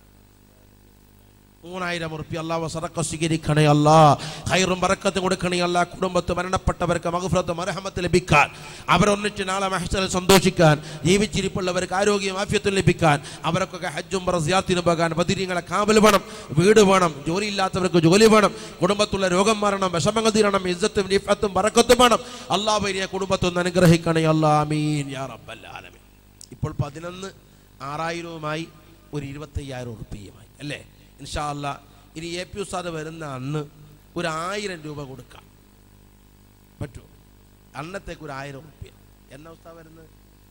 3000 ഉറുപ്പിക അല്ലാഹു സദഖ സ്വീകരിക്കണേ അല്ലാ. ഖൈറും ബറക്കത്തും കൊടുക്കണേ അല്ലാ. കുടുംബത്ത് മരണപ്പെട്ടവർക്ക് മഗ്ഫിറത്തും മർഹമത്തും ലഭിക്കാൻ, അവരൊന്നിച്ച് നാളെ മഹ്ശറിൽ സന്തോഷിക്കാൻ, ജീവിച്ചിരിപ്പുള്ളവർക്ക് ആരോഗ്യം ആഫിയത്തും ലഭിക്കാൻ, അവർക്കൊക്കെ ഹജ്ജും ഉംറ സിയാറത്തിന് പോകാൻ, ബദരീങ്ങളെ കാവൽ വേണം, വീട് വേണം, ജോലിയില്ലാത്തവർക്ക് ജോലി വേണം, കുടുംബത്തുള്ള രോഗം മാറണം, വിഷമങ്ങൾ തീരണം, ഇസ്സത്തും റിഫഅത്തും ബറക്കത്തും വേണം. അല്ലാഹുവേ കുടുംബത്തൊന്ന് അനുഗ്രഹിക്കണേ അല്ലാ. ആമീൻ യാ റബ്ബൽ ആലമീൻ. ഇപ്പോൾ 11 6000മായി ഒരു 25000 ഉറുപ്പികയുമായി അല്ലേ? ഇൻഷാ അല്ലാ ഇനി APU ഉസ്താദ് വരുന്ന അന്ന് ഒരു 1000 രൂപ കൊടുക്കാം. പറ്റുമോ? അന്നത്തേക്ക് ഒരു 1000 ഉറുപ്പിക. എന്നാ ഉസ്താദ് വരുന്നത്?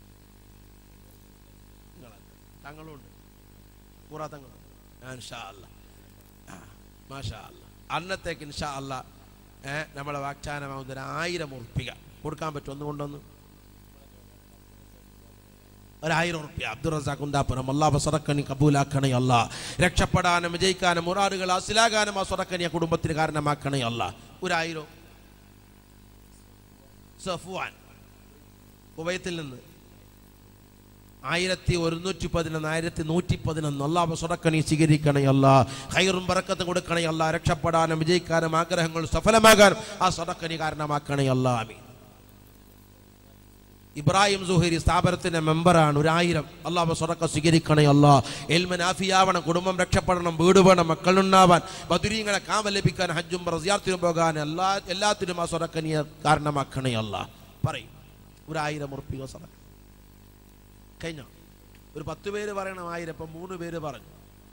തങ്ങളുണ്ട്, പൂറാ തങ്ങളുണ്ട്. ഇൻഷാ അല്ലാ, മാഷാ അല്ലാ. അന്നത്തേക്ക് ഇൻഷാ അല്ലാ നമ്മളെ വാഗ്ദാനമാകുന്ന ഒരു 1000 ഉറുപ്പിക കൊടുക്കാൻ പറ്റും. ഒന്ന് കൊണ്ടൊന്ന് ഒരു 1000 ഉറുപ്പിക. അബ്ദുൾ റസാഖ് കുന്താപ്പുരം അല്ലാഹു സദഖ നീ കബൂലാക്കണേ അല്ലാ. രക്ഷപ്പെടാനും വിജയിക്കാനും മുറാദുകൾ ഹാസിലാകാനും ആ സദഖ നീ കുടുംബത്തിന് കാരണമാക്കണേ അല്ലാ. ഒരു 1000. സഫ്വാൻ കുവൈത്തിൽ നിന്ന് 1111 1111 അല്ലാഹു സദഖ നീ സ്വീകരിക്കണേ അല്ലാ. ഖൈറും ബറക്കത്തും കൊടുക്കണേ അല്ലാ. രക്ഷപ്പെടാനും വിജയിക്കാനും ആഗ്രഹങ്ങൾ സഫലമാകാനും ആ സദഖ നീ കാരണമാക്കണേ അല്ലാ. ആമീൻ. ഇബ്രാഹിം സുഹൈരി സ്ഥാപനത്തിന്റെ മെമ്പറാണ്. 1000 അള്ളാഹു സ്വതക്ക സ്വീകരിക്കണേ അല്ലാ. ഇൽമ നാഫിയാവണം, കുടുംബം രക്ഷപ്പെടണം, വീട് വേണം, മക്കളുണ്ടാവാൻ, ബദരീങ്ങളെ കാമ ലഭിക്കാൻ, ഹജ്ജും സിയാറത്തിനും പോകാൻ, എല്ലാത്തിനും ആ സ്വതക്ക നീ കാരണമാക്കണേ അല്ലാ. പറയും 1000 ഉറുപ്പിക സ്വതക്ക കഴിഞ്ഞോ? ഒരു 10 പേര് പറയണം 1000. ഇപ്പം 3 പേര് പറഞ്ഞു.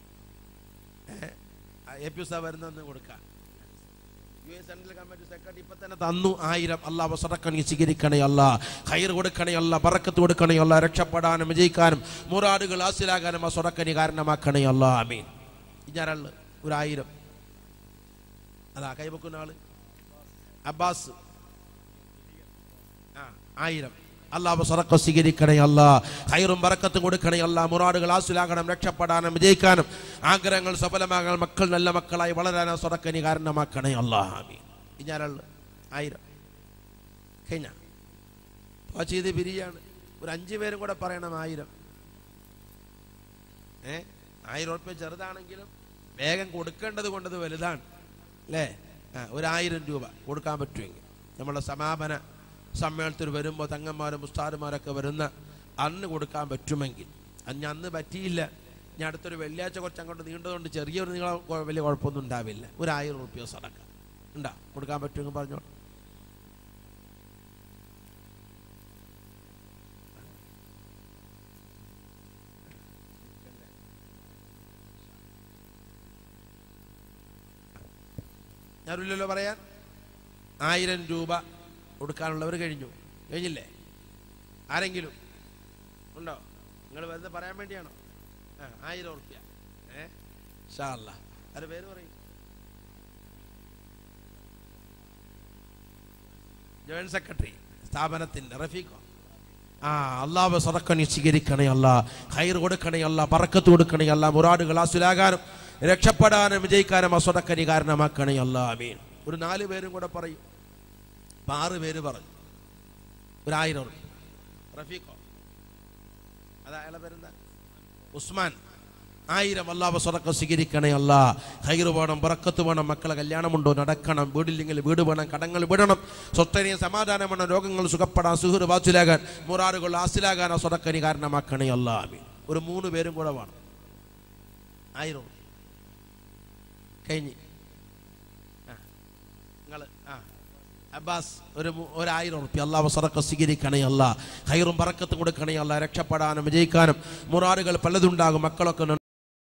APUസ വരുന്നെന്ന് കൊടുക്കാം. US സെൻട്രൽ കമ്മിറ്റി സെക്രട്ടറി ഇപ്പൊ തന്നെ തന്നു 1000. അല്ലാഹു സ്വതക്ക നീ സ്വീകരിക്കണേ അല്ലാ. ഖൈർ കൊടുക്കണേ അല്ലാ, ബറക്കത്ത് കൊടുക്കണേ അല്ലാ. രക്ഷപ്പെടാനും വിജയിക്കാനും മുറാദുകൾ ഹാസിലാകാനും ആ സ്വതക്ക നീ കാരണമാക്കണേ അല്ലാ. ആമീൻ. ഇഞ്ഞാരാള് 1000 അതാ കൈവക്കുന്ന ആള് അബ്ബാസ് 1000. അല്ലാഹു സ്വതക്ക സ്വീകരിക്കണേ അല്ലാ. ഖൈറും ബറക്കത്തും കൊടുക്കണേ അല്ലാ. മുറാദുകൾ ഹാസിലാകണം, രക്ഷപ്പെടാനും വിജയിക്കാനും ആഗ്രഹങ്ങൾ സഫലമാകാൻ, മക്കൾ നല്ല മക്കളായി വളരാൻ ആ സ്വതക്ക നീ കാരണമാക്കണേ അല്ലാ. ആമീൻ. ഇഞ്ഞാരാള് 1000 കഴിഞ്ഞ ചെയ്ത് പിരിയാണ്. ഒരു 5 പേരും കൂടെ പറയണം 1000. 1000 ഉറുപ്പിക ചെറുതാണെങ്കിലും വേഗം കൊടുക്കേണ്ടത് കൊണ്ടത് വലുതാണ് അല്ലേ? ഒരു 1000 രൂപ കൊടുക്കാൻ പറ്റുമെങ്കിൽ നമ്മളെ സമാപന സമ്മേളനത്തിൽ വരുമ്പോൾ തങ്ങന്മാരും ഉസ്താദുമാരൊക്കെ വരുന്ന അന്ന് കൊടുക്കാൻ പറ്റുമെങ്കിൽ. അന്ന് പറ്റിയില്ല, ഞാൻ അടുത്തൊരു വെള്ളിയാഴ്ച കുറച്ച് അങ്ങോട്ട് നീണ്ടതുകൊണ്ട് ചെറിയൊരു നീളം വലിയ കുഴപ്പമൊന്നും ഉണ്ടാവില്ല. ഒരു 1000 ഉറുപ്പിക സദക്ക ഉണ്ടാ കൊടുക്കാൻ പറ്റുമെങ്കിൽ പറഞ്ഞോ. ഞാനില്ലല്ലോ പറയാൻ. 1000 രൂപ കൊടുക്കാനുള്ളവർ കഴിഞ്ഞില്ലേ? ആരെങ്കിലും ഉണ്ടോ? നിങ്ങൾ വെറുതെ പറയാൻ വേണ്ടിയാണോ? 1000 ഉറുപ്പിക. ഇൻഷാ അല്ലാഹ്. ആരുടെ പേര് പറയും? ജോയിന്റ് സെക്രട്ടറി സ്ഥാപനത്തിന്റെ റഫീഖോ? അല്ലാഹു സ്വതക്ക നീ സ്വീകരിക്കണേ അല്ലാ. ഖൈർ കൊടുക്കണേ അല്ലാ, ബറക്കത്ത് കൊടുക്കണേ അല്ലാ. മുറാദുകൾ ഹാസിലാകാനും രക്ഷപ്പെടാനും വിജയിക്കാനും ആ സ്വതക്ക നീ കാരണമാക്കണേ അല്ലാ. ആമീൻ. ഒരു 4 പേരും കൂടെ പറയും. 6 പേര് പറഞ്ഞു. ഒരു 1000 ഉറുപ്പിക. റഫീഖോ? അതാ അയാളെ പേരെന്താ? ഉസ്മാൻ. 1000 അല്ലാഹു സ്വതക്ക സ്വീകരിക്കണേ അല്ലാ. ഖൈർ വേണം, ബറക്കത്ത് വേണം, മക്കളെ കല്യാണമുണ്ടോ നടക്കണം, വീടില്ലെങ്കിൽ വീട് വേണം, കടങ്ങൾ വിടണം, സ്വസ്ഥനീയ സമാധാനം വേണം, രോഗങ്ങൾ സുഖപ്പെടാൻ, സുഹൃർ വാസിലാകാൻ, മുറാദുകൾ ഹാസിലാകാൻ ആ സ്വതക്ക നീ കാരണമാക്കണേ അല്ലാ. ആമീൻ. ഒരു 3 പേരും കൂടെ വേണം. 1000 കഴിഞ്ഞ് നിങ്ങൾ അബ്ബാസ് ഒരു 1000 ഉറുപ്പിക. അല്ലാഹു സ്വതക്ക സ്വീകരിക്കണേ അല്ലാ. ഖൈറും ബറക്കത്തും കൊടുക്കണേ അല്ലാ. രക്ഷപ്പെടാനും വിജയിക്കാനും മുറാദുകൾ പലതുണ്ടാകും, മക്കളൊക്കെ